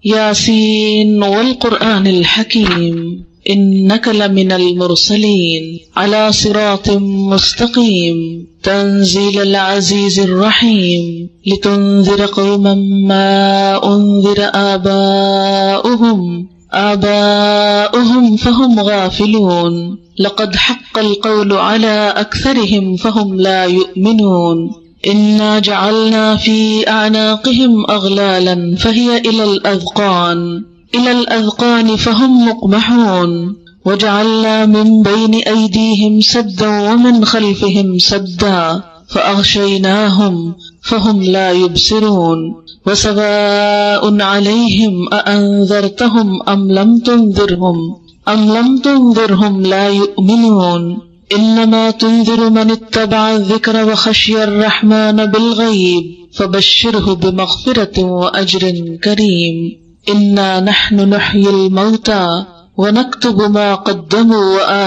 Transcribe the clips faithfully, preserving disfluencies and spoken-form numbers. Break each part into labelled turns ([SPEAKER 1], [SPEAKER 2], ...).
[SPEAKER 1] یاسین والقرآن الحکیم انک لمن المرسلین علی صراط مستقیم تنزیل العزیز الرحیم لتنذر قوما ما انذر آباؤهم آباؤهم فهم غافلون لقد حق القول على أكثرهم فهم لا يؤمنون إنا جعلنا في أعناقهم أغلالا فهي إلى الأذقان إلى الأذقان فهم مقمحون وجعلنا من بين أيديهم سدا ومن خلفهم سدا فأغشيناهم فهم لا يبصرون وسواء عليهم أأنذرتهم أم لم تنذرهم أم لم تنذرهم لا يؤمنون إنما تنذر من اتبع الذكر وخشي الرحمن بالغيب فبشره بمغفرة وأجر كريم إنا نحن نحيي الموتى ونكتب ما قدموا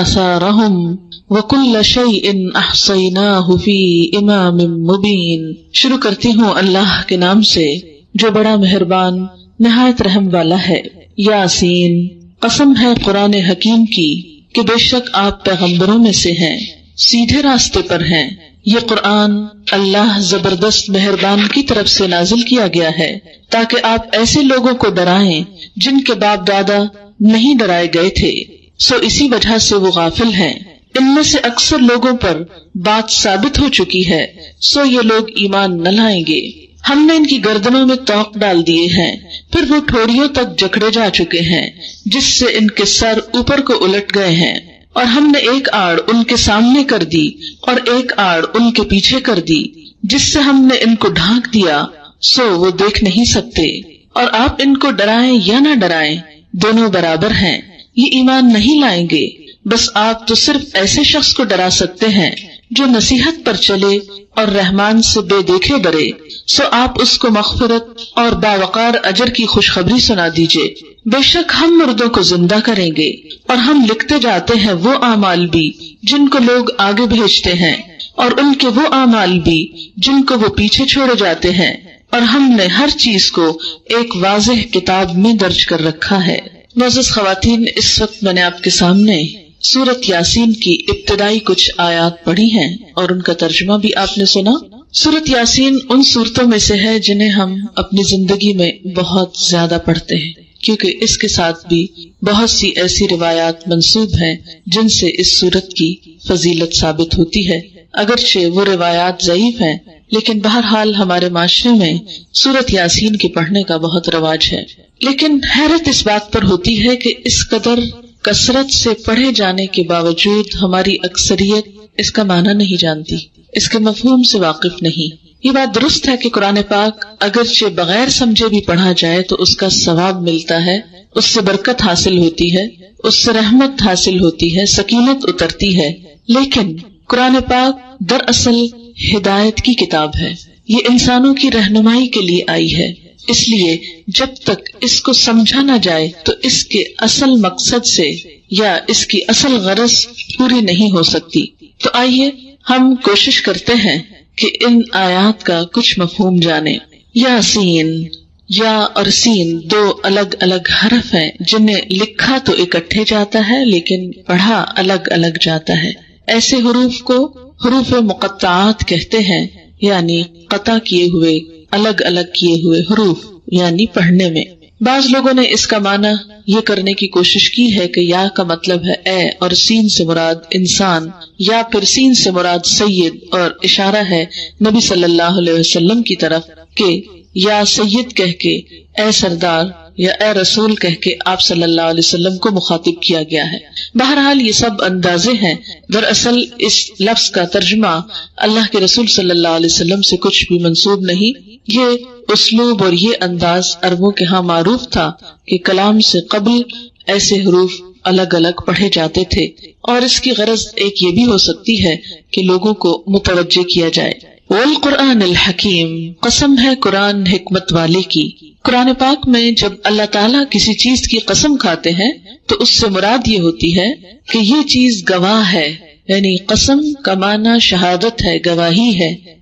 [SPEAKER 1] وآثارهم وكل شيء أحصيناه في إمام مبين. شروع کرتی ہوں اللہ کے نام سے جو بڑا مہربان نہایت رحم والا ہے. یاسین، قسم ہے قرآن حکیم کی کہ بے شک آپ پیغمبروں میں سے ہیں، سیدھے راستے پر ہیں. یہ قرآن اللہ زبردست مہربان کی طرف سے نازل کیا گیا ہے تاکہ آپ ایسے لوگوں کو ڈرائیں جن کے باپ دادا نہیں ڈرائے گئے تھے، سو اسی وجہ سے وہ غافل ہیں. ان میں سے اکثر لوگوں پر بات ثابت ہو چکی ہے، سو یہ لوگ ایمان نہ لائیں گے. ہم نے ان کی گردنوں میں توق ڈال دیے ہیں، پھر وہ ٹھوڑیوں تک جکڑے جا چکے ہیں جس سے ان کے سر اوپر کو الٹ گئے ہیں. اور ہم نے ایک آڑ ان کے سامنے کر دی اور ایک آڑ ان کے پیچھے کر دی جس سے ہم نے ان کو ڈھانک دیا، سو وہ دیکھ نہیں سکتے. اور آپ ان کو ڈرائیں یا نہ ڈرائیں دونوں برابر ہیں، یہ ایمان نہیں لائیں گے. بس آپ تو صرف ایسے شخص کو ڈرا سکتے ہیں جو نصیحت پر چلے اور رحمان سے بے دیکھے ڈرے، سو آپ اس کو مغفرت اور باوقار اجر کی خوشخبری سنا دیجئے. بے شک ہم مردوں کو زندہ کریں گے اور ہم لکھتے جاتے ہیں وہ اعمال بھی جن کو لوگ آگے بھیجتے ہیں اور ان کے وہ اعمال بھی جن کو وہ پیچھے چھوڑے جاتے ہیں، اور ہم نے ہر چیز کو ایک واضح کتاب میں درج کر رکھا ہے. معزز خواتین، اس وقت میں نے آپ کے سامنے سورت یاسین کی ابتدائی کچھ آیات پڑھی ہیں اور ان کا ترجمہ بھی آپ نے سنا. سورت یاسین ان سورتوں میں سے ہے جنہیں ہم اپنی زندگی میں بہت زیادہ پڑھتے ہیں، کیونکہ اس کے ساتھ بھی بہت سی ایسی روایات منسوب ہیں جن سے اس سورت کی فضیلت ثابت ہوتی ہے. اگرچہ وہ روایات ضعیف ہیں، لیکن بہرحال ہمارے معاشرے میں سورت یاسین کے پڑھنے کا بہت رواج ہے. لیکن حیرت اس بات پر ہوتی ہے کہ اس قدر کثرت سے پڑھے جانے کے باوجود ہماری اکثریت اس کا معنی نہیں جانتی، اس کے مفہوم سے واقف نہیں. یہ بات درست ہے کہ قرآن پاک اگرچہ بغیر سمجھے بھی پڑھا جائے تو اس کا ثواب ملتا ہے، اس سے برکت حاصل ہوتی ہے، اس سے رحمت حاصل ہوتی ہے، سکینت اترتی ہے. لیکن قرآن پاک دراصل ہدایت کی کتاب ہے، یہ انسانوں کی رہنمائی کے لیے آئی ہے. اس لیے جب تک اس کو سمجھا نہ جائے تو اس کے اصل مقصد سے یا اس کی اصل غرض پوری نہیں ہو سکتی. تو آئیے ہم کوشش کرتے ہیں کہ ان آیات کا کچھ مفہوم جانیں. یاسین، یا اور سین دو الگ الگ حرف ہیں جنہیں لکھا تو اکٹھے جاتا ہے لیکن پڑھا الگ الگ جاتا ہے. ایسے حروف کو حروف مقطعات کہتے ہیں، یعنی قطع کیے ہوئے، الگ الگ کیے ہوئے حروف، یعنی پڑھنے میں. بعض لوگوں نے اس کا معنی یہ کرنے کی کوشش کی ہے کہ یا کا مطلب ہے اے اور سین سے مراد انسان، یا پھر سین سے مراد سید، اور اشارہ ہے نبی صلی اللہ علیہ وسلم کی طرف کہ یا سید کہہ کے اے سردار یا اے رسول کہہ کے آپ صلی اللہ علیہ وسلم کو مخاطب کیا گیا ہے. بہرحال یہ سب اندازے ہیں، دراصل اس لفظ کا ترجمہ اللہ کے رسول صلی اللہ علیہ وسلم سے کچھ بھی منسوب نہیں. یہ اسلوب اور یہ انداز عربوں کے ہاں معروف تھا کہ کلام سے قبل ایسے حروف الگ الگ پڑھے جاتے تھے، اور اس کی غرض ایک یہ بھی ہو سکتی ہے کہ لوگوں کو متوجہ کیا جائے. والقرآن الحکیم، قسم ہے قرآن حکمت والے کی. قرآن پاک میں جب اللہ تعالیٰ کسی چیز کی قسم کھاتے ہیں تو اس سے مراد یہ ہوتی ہے کہ یہ چیز گواہ ہے، یعنی قسم کا معنی شہادت ہے، گواہی ہے.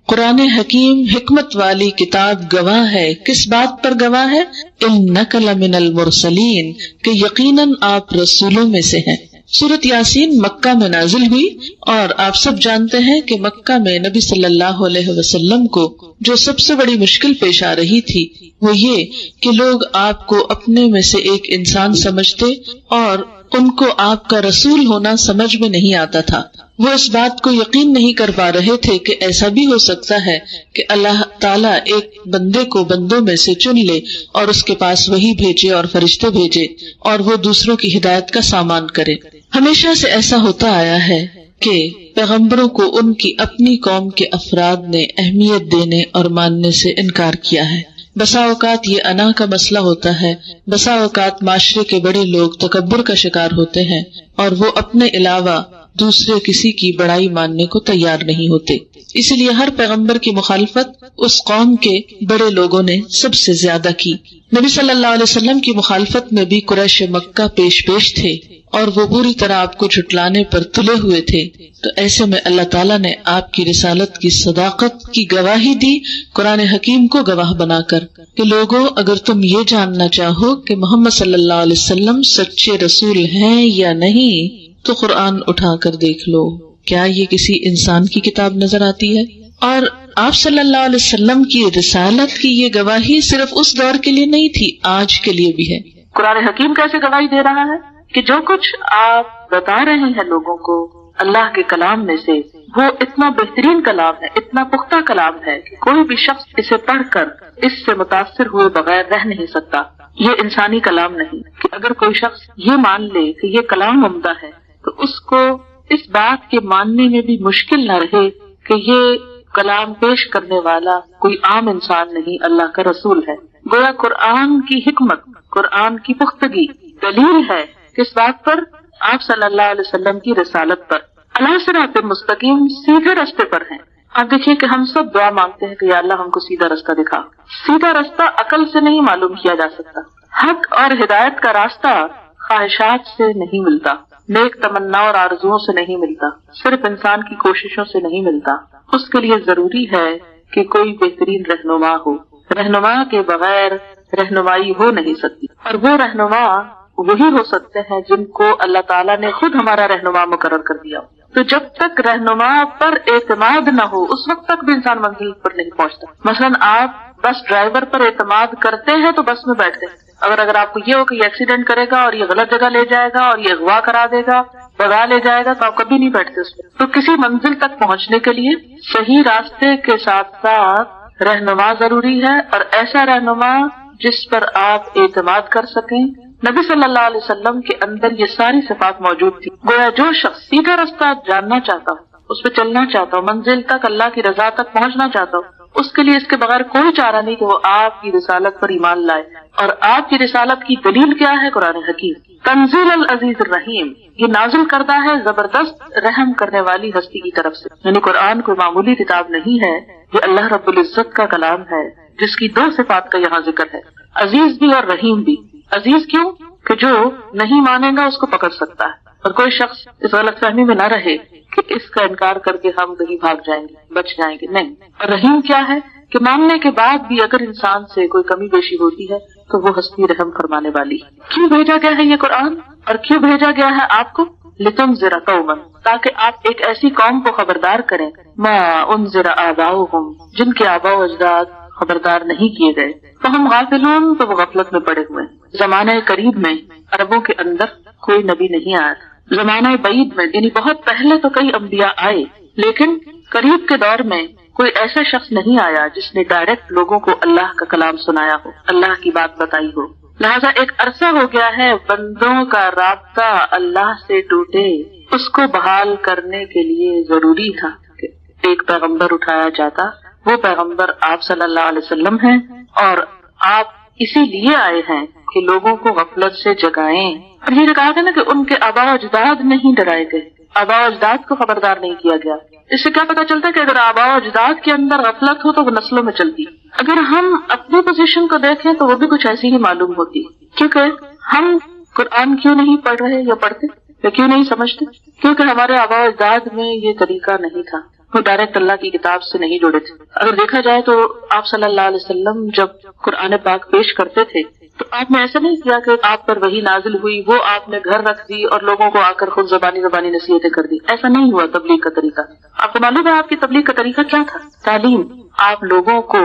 [SPEAKER 1] قرآن حکیم حکمت والی کتاب گواہ ہے. کس بات پر گواہ ہے؟ انک لمن المرسلین، کہ یقیناً آپ رسولوں میں سے ہیں. سورۃ یاسین مکہ میں نازل ہوئی، اور آپ سب جانتے ہیں کہ مکہ میں نبی صلی اللہ علیہ وسلم کو جو سب سے بڑی مشکل پیش آ رہی تھی وہ یہ کہ لوگ آپ کو اپنے میں سے ایک انسان سمجھتے اور ان کو آپ کا رسول ہونا سمجھ میں نہیں آتا تھا. وہ اس بات کو یقین نہیں کر پا رہے تھے کہ ایسا بھی ہو سکتا ہے کہ اللہ تعالیٰ ایک بندے کو بندوں میں سے چن لے اور اس کے پاس وحی بھیجے اور فرشتے بھیجے اور وہ دوسروں کی ہدایت کا سامان کرے. ہمیشہ سے ایسا ہوتا آیا ہے کہ پیغمبروں کو ان کی اپنی قوم کے افراد نے اہمیت دینے اور ماننے سے انکار کیا ہے. بسا اوقات یہ انا کا مسئلہ ہوتا ہے، بسا اوقات معاشرے کے بڑے لوگ تکبر کا شکار ہوتے ہیں اور وہ اپنے علاوہ دوسرے کسی کی بڑائی ماننے کو تیار نہیں ہوتے. اسی لیے ہر پیغمبر کی مخالفت اس قوم کے بڑے لوگوں نے سب سے زیادہ کی. نبی صلی اللہ علیہ وسلم کی مخالفت میں بھی قریش مکہ پیش پیش تھے اور وہ پوری طرح آپ کو جھٹلانے پر تلے ہوئے تھے. تو ایسے میں اللہ تعالیٰ نے آپ کی رسالت کی صداقت کی گواہی دی قرآن حکیم کو گواہ بنا کر کہ لوگوں اگر تم یہ جاننا چاہو کہ محمد صلی اللہ علیہ وسلم سچے رسول ہیں یا نہیں تو قرآن اٹھا کر دیکھ لو. کیا یہ کسی انسان کی کتاب نظر آتی ہے؟ اور آپ صلی اللہ علیہ وسلم کی رسالت کی یہ گواہی صرف اس دور کے لیے نہیں تھی، آج کے لیے بھی ہے. قرآن حکیم کیسے گواہی دے رہا ہے کہ جو کچھ آپ بتا رہے ہیں لوگوں کو اللہ کے کلام میں سے وہ اتنا بہترین کلام ہے، اتنا پختہ کلام ہے کہ کوئی بھی شخص اسے پڑھ کر اس سے متاثر ہوئے بغیر رہ نہیں سکتا. یہ انسانی کلام نہیں کہ اگر کوئی شخص یہ مان لے کہ یہ کلام عمدہ ہے تو اس کو اس بات کے ماننے میں بھی مشکل نہ رہے کہ یہ کلام پیش کرنے والا کوئی عام انسان نہیں، اللہ کا رسول ہے. گویا قرآن کی حکمت، قرآن کی پختگی دلیل ہے کس بات پر؟ آپ صلی اللہ علیہ وسلم کی رسالت پر. اللہ صراط مستقیم، سیدھے راستے پر ہیں. آپ دیکھیے کہ ہم سب دعا مانگتے ہیں کہ یا اللہ ہم کو سیدھا راستہ دکھا. سیدھا راستہ عقل سے نہیں معلوم کیا جا سکتا. حق اور ہدایت کا راستہ خواہشات سے نہیں ملتا، نیک تمنا اور آرزوؤں سے نہیں ملتا، صرف انسان کی کوششوں سے نہیں ملتا. اس کے لیے ضروری ہے کہ کوئی بہترین رہنما ہو. رہنما کے بغیر رہنمائی ہو نہیں سکتی، اور وہ رہنما وہی ہو سکتے ہیں جن کو اللہ تعالیٰ نے خود ہمارا رہنما مقرر کر دیا. تو جب تک رہنما پر اعتماد نہ ہو اس وقت تک بھی انسان منزل پر نہیں پہنچتا. مثلا آپ بس ڈرائیور پر اعتماد کرتے ہیں تو بس میں بیٹھتے ہیں، اگر اگر آپ کو یہ ہو کہ یہ ایکسیڈنٹ کرے گا اور یہ غلط جگہ لے جائے گا اور یہ اغوا کرا دے گا، بگا لے جائے گا، تو آپ کبھی نہیں بیٹھتے اس میں. تو کسی منزل تک پہنچنے کے لیے صحیح راستے کے ساتھ ساتھ رہنما ضروری ہے، اور ایسا رہنما جس پر آپ اعتماد کر سکیں. نبی صلی اللہ علیہ وسلم کے اندر یہ ساری صفات موجود تھی. گویا جو شخص سیدھا راستہ جاننا چاہتا ہو، اس پہ چلنا چاہتا ہو، منزل تک اللہ کی رضا تک پہنچنا چاہتا ہو، اس کے لیے اس کے بغیر کوئی چارہ نہیں کہ وہ آپ کی رسالت پر ایمان لائے. اور آپ کی رسالت کی دلیل کیا ہے؟ قرآن حکیم. تنزیل العزیز الرحیم، یہ نازل کردہ ہے زبردست رحم کرنے والی ہستی کی طرف سے. یعنی قرآن کوئی معمولی کتاب نہیں ہے، یہ اللہ رب العزت کا کلام ہے جس کی دو صفات کا یہاں ذکر ہے، عزیز بھی اور رحیم بھی. عزیز کیوں؟ کہ جو نہیں مانے گا اس کو پکڑ سکتا ہے، اور کوئی شخص اس غلط فہمی میں نہ رہے کہ اس کا انکار کر کے ہم کہیں بھاگ جائیں گے، بچ جائیں گے، نہیں. اور رحیم کیا ہے؟ کہ ماننے کے بعد بھی اگر انسان سے کوئی کمی بیشی ہوتی ہے تو وہ ہستی رحم فرمانے والی. کیوں بھیجا گیا ہے یہ قرآن، اور کیوں بھیجا گیا ہے آپ کو؟ لتنذر قوما، تاکہ آپ ایک ایسی قوم کو خبردار کریں ما انذر آباؤہم، جن کے آباء و اجداد خبردار نہیں کیے گئے. تو ہم غافلون، تو وہ غفلت میں پڑے ہوئے. زمانہ قریب میں عربوں کے اندر کوئی نبی نہیں آیا تھا. زمانہ بعید میں یعنی بہت پہلے تو کئی انبیاء آئے، لیکن قریب کے دور میں کوئی ایسا شخص نہیں آیا جس نے ڈائریکٹ لوگوں کو اللہ کا کلام سنایا ہو، اللہ کی بات بتائی ہو. لہذا ایک عرصہ ہو گیا ہے بندوں کا رابطہ اللہ سے ٹوٹے. اس کو بحال کرنے کے لیے ضروری تھا کہ ایک پیغمبر اٹھایا جاتا. وہ پیغمبر آپ صلی اللہ علیہ وسلم ہیں، اور آپ اسی لیے آئے ہیں کہ لوگوں کو غفلت سے جگائیں. اور یہ کہا گیا نا کہ ان کے آباء و اجداد نہیں ڈرائے گئے، آباء و اجداد کو خبردار نہیں کیا گیا. اس سے کیا پتا چلتا ہے کہ اگر آباء و اجداد کے اندر غفلت ہو تو وہ نسلوں میں چلتی. اگر ہم اپنی پوزیشن کو دیکھیں تو وہ بھی کچھ ایسی ہی معلوم ہوتی، کیونکہ ہم قرآن کیوں نہیں پڑھ رہے یا پڑھتے یا کیوں نہیں سمجھتے؟ کیونکہ ہمارے آباء و اجداد میں یہ طریقہ نہیں تھا. وہ ڈائریکٹ اللہ کی کتاب سے نہیں جڑے تھے. اگر دیکھا جائے تو آپ صلی اللہ علیہ وسلم جب قرآن پاک پیش کرتے تھے تو آپ نے ایسا نہیں کیا کہ آپ پر وہی نازل ہوئی وہ آپ نے گھر رکھ دی اور لوگوں کو آ کر خود زبانی زبانی نصیحتیں کر دی. ایسا نہیں ہوا تبلیغ کا طریقہ. آپ کو معلوم ہے آپ کی تبلیغ کا طریقہ کیا تھا؟ تعلیم. آپ لوگوں کو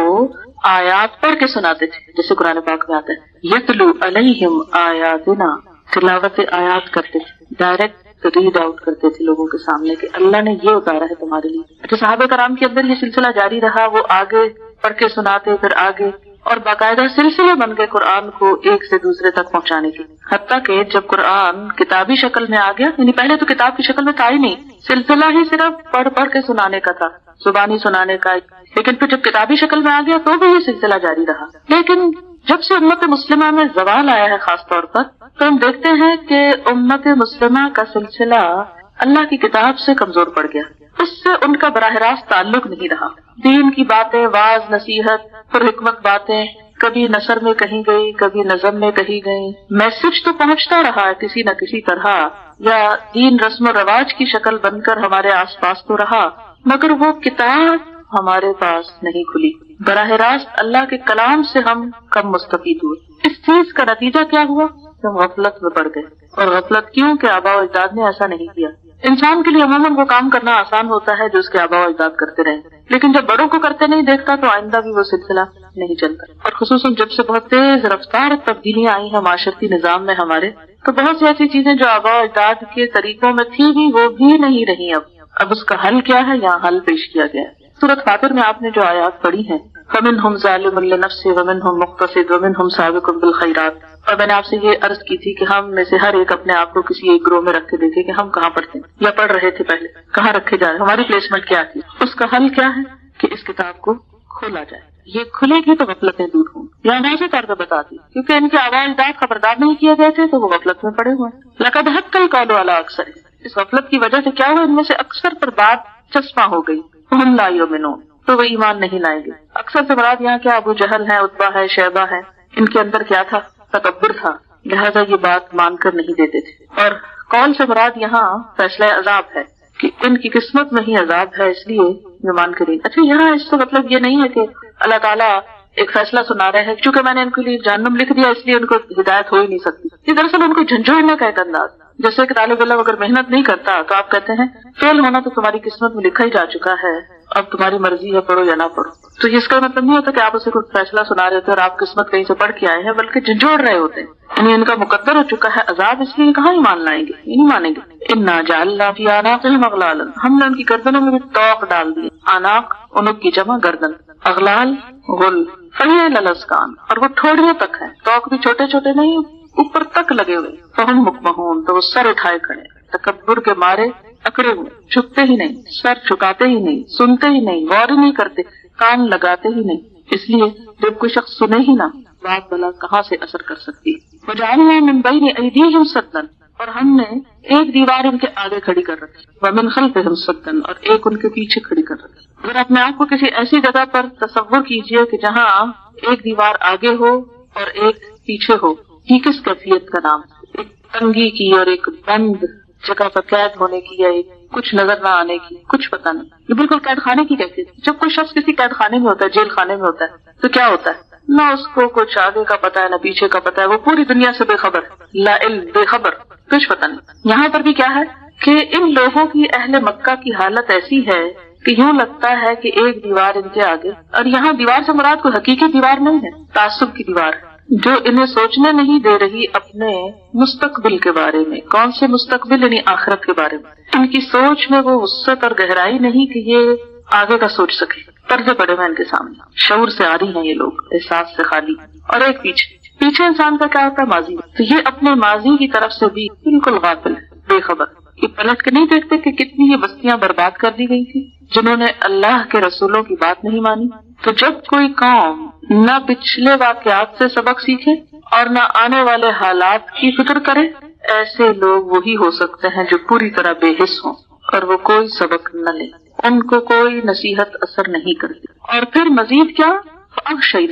[SPEAKER 1] آیات پڑھ کے سناتے تھے جیسے قرآن پاک میں آتا ہے یتلو علیہم آیاتنا. تلاوت آیات کرتے تھے, ڈائریکٹ ریڈ آؤٹ کرتے تھے لوگوں کے سامنے کہ اللہ نے یہ اتارا ہے تمہارے لیے. اچھا صحابہ کرام کے اندر یہ سلسلہ جاری رہا, وہ آگے پڑھ کے سناتے پھر آگے, اور باقاعدہ سلسلے بن گئے قرآن کو ایک سے دوسرے تک پہنچانے کی. حتیٰ کہ جب قرآن کتابی شکل میں آ گیا, یعنی پہلے تو کتاب کی شکل میں تھا ہی نہیں, سلسلہ ہی صرف پڑھ پڑھ کے سنانے کا تھا, زبانی سنانے کا, لیکن پھر جب کتابی شکل میں آ گیا تو بھی یہ سلسلہ جاری رہا. لیکن جب سے امت مسلمہ میں زوال آیا ہے خاص طور پر, تو ہم دیکھتے ہیں کہ امت مسلمہ کا سلسلہ اللہ کی کتاب سے کمزور پڑ گیا. اس سے ان کا براہ راست تعلق نہیں رہا. دین کی باتیں, واعظ, نصیحت, پر حکمت باتیں کبھی نثر میں کہیں گئی, کبھی نظم میں کہیں گئی. میسج تو پہنچتا رہا ہے کسی نہ کسی طرح, یا دین رسم و رواج کی شکل بن کر ہمارے آس پاس تو رہا, مگر وہ کتاب ہمارے پاس نہیں کھلی. براہ راست اللہ کے کلام سے ہم کم مستفید ہوئے. اس چیز کا نتیجہ کیا ہوا کہ ہم غفلت میں پڑ گئے. اور غفلت کیوں کہ آباء و اجداد نے ایسا نہیں کیا. انسان کے لیے عموماً وہ کام کرنا آسان ہوتا ہے جو اس کے آباء و اجداد کرتے رہے, لیکن جب بڑوں کو کرتے نہیں دیکھتا تو آئندہ بھی وہ سلسلہ نہیں چلتا. اور خصوصاً جب سے بہت تیز رفتار تبدیلیاں آئی ہیں معاشرتی نظام میں ہمارے, تو بہت سی ایسی چیزیں جو آباء و اجداد کے طریقوں میں تھی بھی وہ بھی نہیں رہی. اب اب اس کا حل کیا ہے, یہاں حل پیش کیا گیا ہے. سورۃ فاطر میں آپ نے جو آیات پڑھی ہیں, فَمِنْهُمْ ظَالِمٌ لِّنَفْسِهِ وَمِنْهُمْ مُقْتَصِدٌ وَمِنْهُمْ سَابِقٌ بِالْخَيْرَاتِ, اور میں نے آپ سے یہ عرض کی تھی کہ ہم میں سے ہر ایک اپنے آپ کو کسی ایک گروہ میں رکھ کے دیکھے کہ ہم کہاں پڑھتے ہیں یا پڑھ رہے تھے پہلے, کہاں رکھے جا رہے, ہماری پلیسمنٹ کیا تھی. اس کا حل کیا ہے کہ اس کتاب کو کھولا جائے. یہ کھلے گی تو غفلتیں دور ہوں. یہ واضح طور پہ بتا دی, کیونکہ ان کے آباء و اجداد خبردار نہیں کیے گئے تھے تو وہ غفلت میں پڑے ہوئے. لقد حق القول علی اکثر, اس غفلت کی وجہ سے کیا ہوا, ان میں سے اکثر پر بات چسپاں ہو گئی. ہم لا یؤمنون, تو وہ ایمان نہیں لائیں گے. اکثر سے مراد یہاں کیا, ابو جہل ہے, عتبہ ہے, شیبہ ہے, ان کے اندر کیا تھا, تکبر تھا, لہذا یہ بات مان کر نہیں دیتے تھے. اور قول سے مراد یہاں فیصلہ عذاب ہے کہ ان کی قسمت میں ہی عذاب ہے, اس لیے یہ مان کریں. اچھا یہاں اس کا مطلب یہ نہیں ہے کہ اللہ تعالیٰ ایک فیصلہ سنا رہے ہیں چونکہ میں نے ان کے لیے جہنم لکھ دیا اس لیے ان کو ہدایت ہو ہی نہیں سکتی. یہ دراصل ان کو جھنجھوڑنے کا ایک انداز, جیسے کہ طالب علم اگر محنت نہیں کرتا تو آپ کہتے ہیں فیل ہونا تو تمہاری قسمت میں لکھا ہی جا چکا ہے, اب تمہاری مرضی ہے پڑھو یا نہ پڑھو. تو اس کا مطلب نہیں ہوتا کہ آپ اسے کوئی فیصلہ سنا رہے ہوتے اور آپ قسمت کہیں سے پڑھ کے آئے ہیں, بلکہ جھنجھوڑ رہے ہوتے ہیں. یعنی ان کا مقدر ہو چکا ہے عذاب, اس لیے کہاں ایمان لائیں گے, یہ نہیں مانیں گے. انا جعلنا فی اعناقہم اغلالا, ہم نے ان کی گردنوں میں بھی طوق ڈال دیے. اعناق عنق کی جمع گردن, اغلال غل, فہی للاسکان, اور وہ ٹھوڑیوں تک ہے. طوق بھی چھوٹے چھوٹے نہیں, اوپر تک لگے ہوئے. فہم مکمہون, تو وہ سر اٹھائے کھڑے, تکبر کے مارے اکڑے ہوئے, جھکتے ہی نہیں, سر جھکاتے ہی نہیں, سنتے ہی نہیں, غور ہی نہیں کرتے, کان لگاتے ہی نہیں. اس لیے جب کوئی شخص سنے ہی نہ, بات بلا کہاں سے اثر کر سکتی. وجعلنا من بین ایدیہم سدا, اور ہم نے ایک دیوار ان کے آگے کھڑی کر رکھی. ومن خلفہم سدا, اور ایک ان کے پیچھے کھڑی کر رکھی. اگر اپنے آپ کو کسی ایسی جگہ پر تصور کیجئے کہ جہاں ایک دیوار آگے ہو اور ایک پیچھے ہو, یہ کس کیفیت کا نام, ایک تنگی کی اور ایک بند جگہ پر قید ہونے کی, یا ایک کچھ نظر نہ آنے کی, کچھ پتہ نہیں. یہ بالکل قید خانے کی کیفیت. جب کوئی شخص کسی قید خانے میں ہوتا ہے, جیل خانے میں ہوتا ہے, تو کیا ہوتا ہے, نہ اس کو کچھ آگے کا پتہ ہے نہ پیچھے کا پتہ ہے, وہ پوری دنیا سے بے خبر, لا علم, بے خبر, کچھ پتہ نہیں. یہاں پر بھی کیا ہے کہ ان لوگوں کی, اہل مکہ کی حالت ایسی ہے کہ یوں لگتا ہے کہ ایک دیوار ان کے آگے, اور یہاں دیوار سے مراد کوئی حقیقی دیوار نہیں ہے, تعصب کی دیوار ہے جو انہیں سوچنے نہیں دے رہی اپنے مستقبل کے بارے میں. کون سے مستقبل, یعنی آخرت کے بارے میں. ان کی سوچ میں وہ وسعت اور گہرائی نہیں کہ یہ آگے کا سوچ سکے. پردے پڑے ہوئے ان کے سامنے, شعور سے آ رہی ہیں یہ لوگ, احساس سے خالی. اور ایک پیچھے پیچھے انسان کا کیا ہوتا ہے, ماضی. تو یہ اپنے ماضی کی طرف سے بھی بالکل غافل ہے, بے خبر. یہ پلٹ کے نہیں دیکھتے کہ کتنی یہ بستیاں برباد کر دی گئی تھی جنہوں نے اللہ کے رسولوں کی بات نہیں مانی. تو جب کوئی قوم نہ پچھلے واقعات سے سبق سیکھے اور نہ آنے والے حالات کی فکر کرے, ایسے لوگ وہی ہو سکتے ہیں جو پوری طرح بے حس ہوں اور وہ کوئی سبق نہ لے, ان کو کوئی نصیحت اثر نہیں کرتی. اور پھر مزید کیا, اغشینا,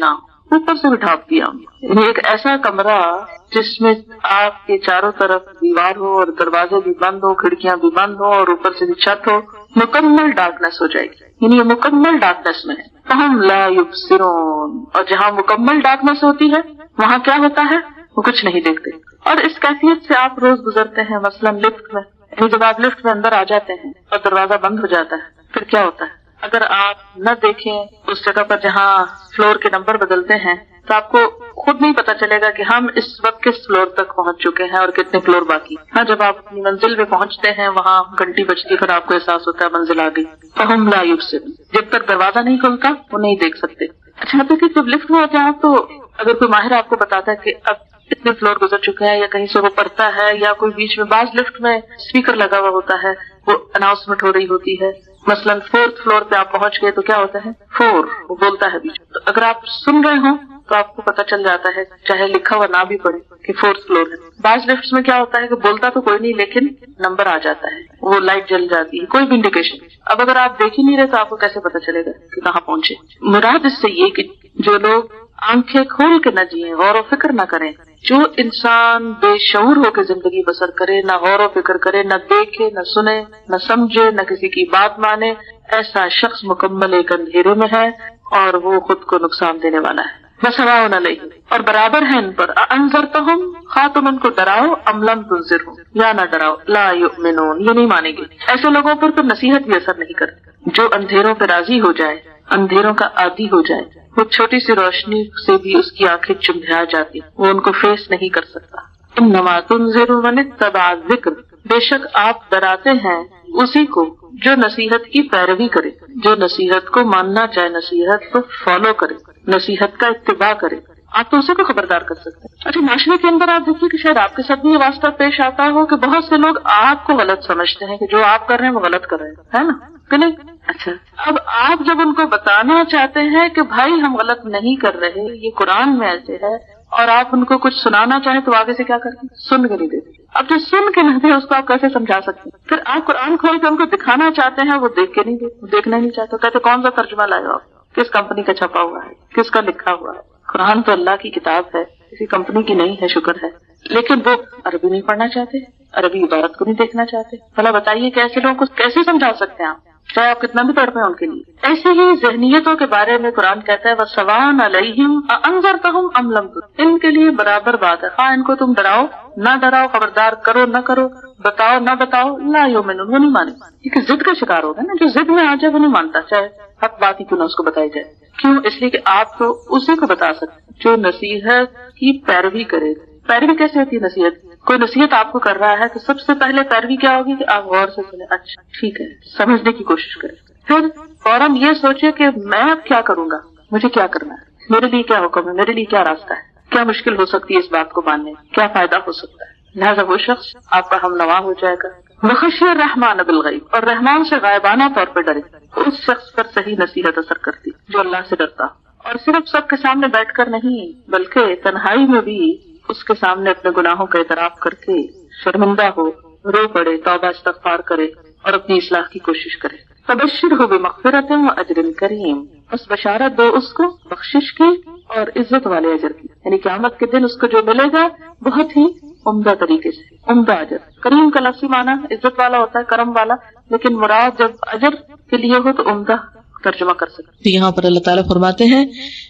[SPEAKER 1] اوپر سے بھی ڈھانپ دیا. یعنی ایک ایسا کمرہ جس میں آپ کے چاروں طرف دیوار ہو اور دروازے بھی بند ہو, کھڑکیاں بھی بند ہو اور اوپر سے بھی چھت ہو, مکمل ڈارکنیس ہو جائے گی. یعنی یہ مکمل ڈارکنیس میں ہے. فہم لا یبصرون, اور جہاں مکمل ڈارکنیس ہوتی ہے وہاں کیا ہوتا ہے, وہ کچھ نہیں دیکھتے. اور اس کیفیت سے آپ روز گزرتے ہیں. مثلا لفٹ میں, یعنی جب آپ لفٹ میں اندر آ جاتے ہیں اور دروازہ بند ہو جاتا ہے, پھر کیا ہوتا ہے؟ اگر آپ نہ دیکھیں اس جگہ پر جہاں فلور کے نمبر بدلتے ہیں تو آپ کو خود نہیں پتا چلے گا کہ ہم اس وقت کس فلور تک پہنچ چکے ہیں اور کتنے فلور باقی. ہاں, جب آپ اپنی منزل پہ پہنچتے ہیں وہاں گھنٹی بجتی ہے, پھر آپ کو احساس ہوتا ہے منزل آ گئی. فہم لا یبصرون, جب تک دروازہ نہیں کھلتا وہ نہیں دیکھ سکتے. اچھا, تو جب لفٹ میں ہوتے ہیں آپ, تو اگر کوئی ماہر آپ کو بتاتا ہے کہ اب اتنے فلور گزر چکے ہیں, یا کہیں سے وہ پڑھتا ہے, یا کوئی بیچ میں بعض لفٹ میں اسپیکر لگا ہوا ہوتا ہے, وہ اناؤنسمنٹ ہو رہی ہوتی ہے. مثلا فورتھ فلور پہ آپ پہنچ گئے تو کیا ہوتا ہے, فور, وہ بولتا ہے بیچ. تو اگر آپ سن رہے ہوں تو آپ کو پتا چل جاتا ہے, چاہے لکھا ہوا نہ بھی پڑے, کہ فورتھ فلور ہے. بعض لفٹس میں کیا ہوتا ہے کہ بولتا تو کوئی نہیں لیکن نمبر آ جاتا ہے, وہ لائٹ جل جاتی ہے, کوئی بھی انڈیکیشن. اب اگر آپ دیکھ ہی نہیں رہے تو آپ کو کیسے پتا چلے گا کہ کہاں پہنچے؟ مراد اس سے یہ کہ جو لوگ آنکھیں کھول کے نہ جیئیں, غور و فکر نہ کریں. جو انسان بے شعور ہو کے زندگی بسر کرے, نہ غور و فکر کرے, نہ دیکھے, نہ سنے, نہ سمجھے, نہ کسی کی بات مانے, ایسا شخص مکمل ایک اندھیرے میں ہے اور وہ خود کو نقصان دینے والا ہے. بسواؤن علیہ, اور برابر ہے ان پر. انذرتہم, خواہ تم ان کو ڈراؤ, ام لم تنذرہم, یا نہ ڈراؤ, لا یؤمنون, یہ نہیں مانیں گے. ایسے لوگوں پر پھر نصیحت بھی اثر نہیں کرتی. جو اندھیروں پہ راضی ہو جائے, اندھیروں کا عادی ہو جائے, وہ چھوٹی سی روشنی سے بھی اس کی آنکھیں چندھیا جاتی, وہ ان کو فیس نہیں کر سکتا. انما تنذر من اتبع الذکر, بے شک آپ ڈراتے ہیں اسی کو جو نصیحت کی پیروی کرے, جو نصیحت کو ماننا چاہے, نصیحت کو فالو کرے, نصیحت کا اتباع کرے. آپ تو اسی کو خبردار کر سکتے ہیں. اچھا, معاشرے کے اندر آپ دیکھیے کہ شاید آپ کے ساتھ بھی یہ واسطہ پیش آتا ہو کہ بہت سے لوگ آپ کو غلط سمجھتے ہیں, کہ جو آپ کر رہے ہیں وہ غلط کر رہے ہیں, ہے نا کہ نہیں؟ اچھا, اب آپ جب ان کو بتانا چاہتے ہیں کہ بھائی ہم غلط نہیں کر رہے, یہ قرآن میں ایسے ہے, اور آپ ان کو کچھ سنانا چاہیں تو آگے سے کیا کرتے ہیں, سن کے نہیں دیتے. اب جو سن کے نہیں دے اس کو آپ کیسے سمجھا سکتے ہیں؟ پھر آپ قرآن کھول کے ان کو دکھانا چاہتے ہیں, وہ دیکھ کے نہیں دیتے, دیکھنا نہیں چاہتے. کہتے کون سا ترجمہ لائے ہو آپ, کس کمپنی کا چھپا ہوا ہے, کس کا لکھا ہوا ہے؟ قرآن تو اللہ کی کتاب ہے, کسی کمپنی کی نہیں ہے, شکر ہے. لیکن وہ عربی نہیں پڑھنا چاہتے, عربی عبارت کو نہیں دیکھنا چاہتے. بھلا بتائیے کہ ایسے لوگوں کو کیسے سمجھا سکتے ہیں آپ, چاہے آپ کتنا بھی تڑپیں ان کے لیے. ایسے ہی ذہنیتوں کے بارے میں قرآن کہتا ہے وَسَوَاءٌ عَلَيْهِمْ أَأَنذَرْتَهُمْ أَمْ لَمْ تُنذِرْ, ان کے لیے برابر بات ہے, خواہ ان کو تم ڈراؤ نہ ڈراؤ, خبردار کرو نہ کرو, بتاؤ نہ بتاؤ, لا یؤمنون, وہ نہیں مانے. کیونکہ ضد کا شکار ہوگا نا, جو ضد میں آ جائے وہ نہیں مانتا, چاہے حق بات ہی کیوں نہ اس کو بتائی جائے. کیوں؟ اس لیے کہ آپ تو اسی کو بتا سکتے جو نصیحت کی پیروی کرے. پیروی کیسے ہوتی ہے نصیحت؟ کوئی نصیحت آپ کو کر رہا ہے تو سب سے پہلے پیروی کیا ہوگی کہ آپ غور سے سنیں, اچھا ٹھیک ہے, سمجھنے کی کوشش کریں. پھر فوراً یہ سوچے کہ میں اب کیا کروں گا, مجھے کیا کرنا ہے, میرے لیے کیا حکم ہے, میرے لیے کیا راستہ ہے, کیا مشکل ہو سکتی ہے اس بات کو ماننے, کیا فائدہ ہو سکتا ہے. لہٰذا وہ شخص آپ کا ہم نوا ہو جائے گا. وخشی الرحمن بالغیب, اور رحمان سے غائبانہ طور پہ ڈرے, اس شخص پر صحیح نصیحت اثر کرتی جو اللہ سے ڈرتا, اور صرف سب کے سامنے بیٹھ کر نہیں بلکہ تنہائی میں بھی اس کے سامنے اپنے گناہوں کا اعتراف کر کے شرمندہ ہو, رو پڑے, توبہ استغفار کرے اور اپنی اصلاح کی کوشش کرے. فبشرہ بمغفرۃ واجر کریم, بس بشارت دو اس کو بخشش کی اور عزت والے اجر کی. یعنی قیامت کے دن اس کو جو ملے گا بہت ہی عمدہ طریقے سے, عمدہ اجر. کریم کا لفظی معنی عزت والا ہوتا ہے, کرم والا, لیکن مراد جب اجر کے لیے ہو تو عمدہ ترجمہ کر سکتے.
[SPEAKER 2] یہاں پر اللہ تعالیٰ فرماتے ہیں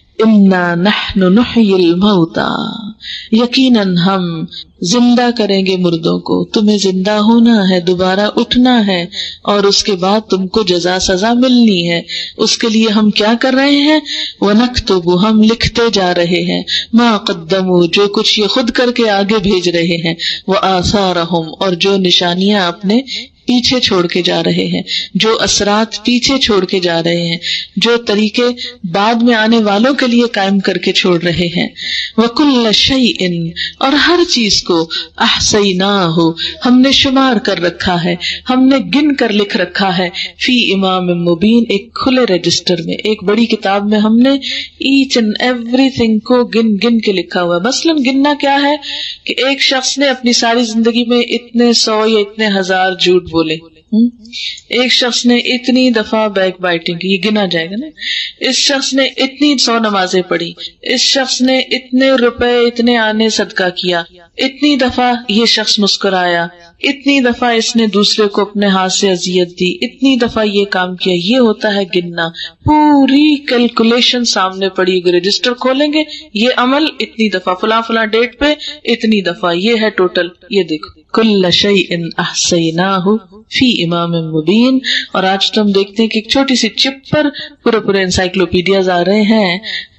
[SPEAKER 2] انا نحن نحیی الموتى, یقیناً ہم زندہ کریں گے مردوں کو, تمہیں زندہ ہونا ہے, دوبارہ اٹھنا ہے, اور اس کے بعد تم کو جزا سزا ملنی ہے. اس کے لیے ہم کیا کر رہے ہیں, وَنَكْتُبُ, ہم لکھتے جا رہے ہیں, مَا قَدَّمُوا, جو کچھ یہ خود کر کے آگے بھیج رہے ہیں, وَآثَارَهُمْ, اور جو نشانیاں اپنے پیچھے چھوڑ کے جا رہے ہیں, جو اثرات پیچھے چھوڑ کے جا رہے ہیں, جو طریقے بعد میں آنے والوں کے لیے قائم کر کے چھوڑ رہے ہیں. وَكُلَّ شَيْءٍ, اور ہر چیز کو, أَحْصَيْنَاهُ, ہم نے شمار کر رکھا ہے, ہم نے گن کر لکھ رکھا ہے, فی امام مبین, ایک کھلے رجسٹر میں, ایک بڑی کتاب میں ہم نے ایچ اینڈ ایوری تھنگ کو گن گن کے لکھا ہوا ہے. مثلاً گننا کیا ہے کہ ایک شخص نے اپنی ساری زندگی میں اتنے سو یا اتنے ہزار جھوٹ بولے, ایک شخص نے اتنی دفعہ بیک بائٹنگ کی، یہ گنا جائے گا نا، اس شخص نے اتنی سو نمازیں پڑھی، اس شخص نے اتنے روپے اتنے آنے صدقہ کیا، اتنی دفعہ یہ شخص مسکرایا، اتنی دفعہ اس نے دوسرے کو اپنے ہاتھ سے اذیت دی، اتنی دفعہ یہ کام کیا. یہ ہوتا ہے گننا. پوری کیلکولیشن سامنے پڑی، اگر رجسٹر کھولیں گے یہ عمل اتنی دفعہ فلاں فلاں ڈیٹ پہ اتنی دفعہ، یہ ہے ٹوٹل. یہ دیکھو کل شیء احصیناہ فی امام مبین. اور آج تو ہم دیکھتے ہیں کہ ایک چھوٹی سی چپ پر پورے پورے انسائکلوپیڈیاز آ رہے ہیں،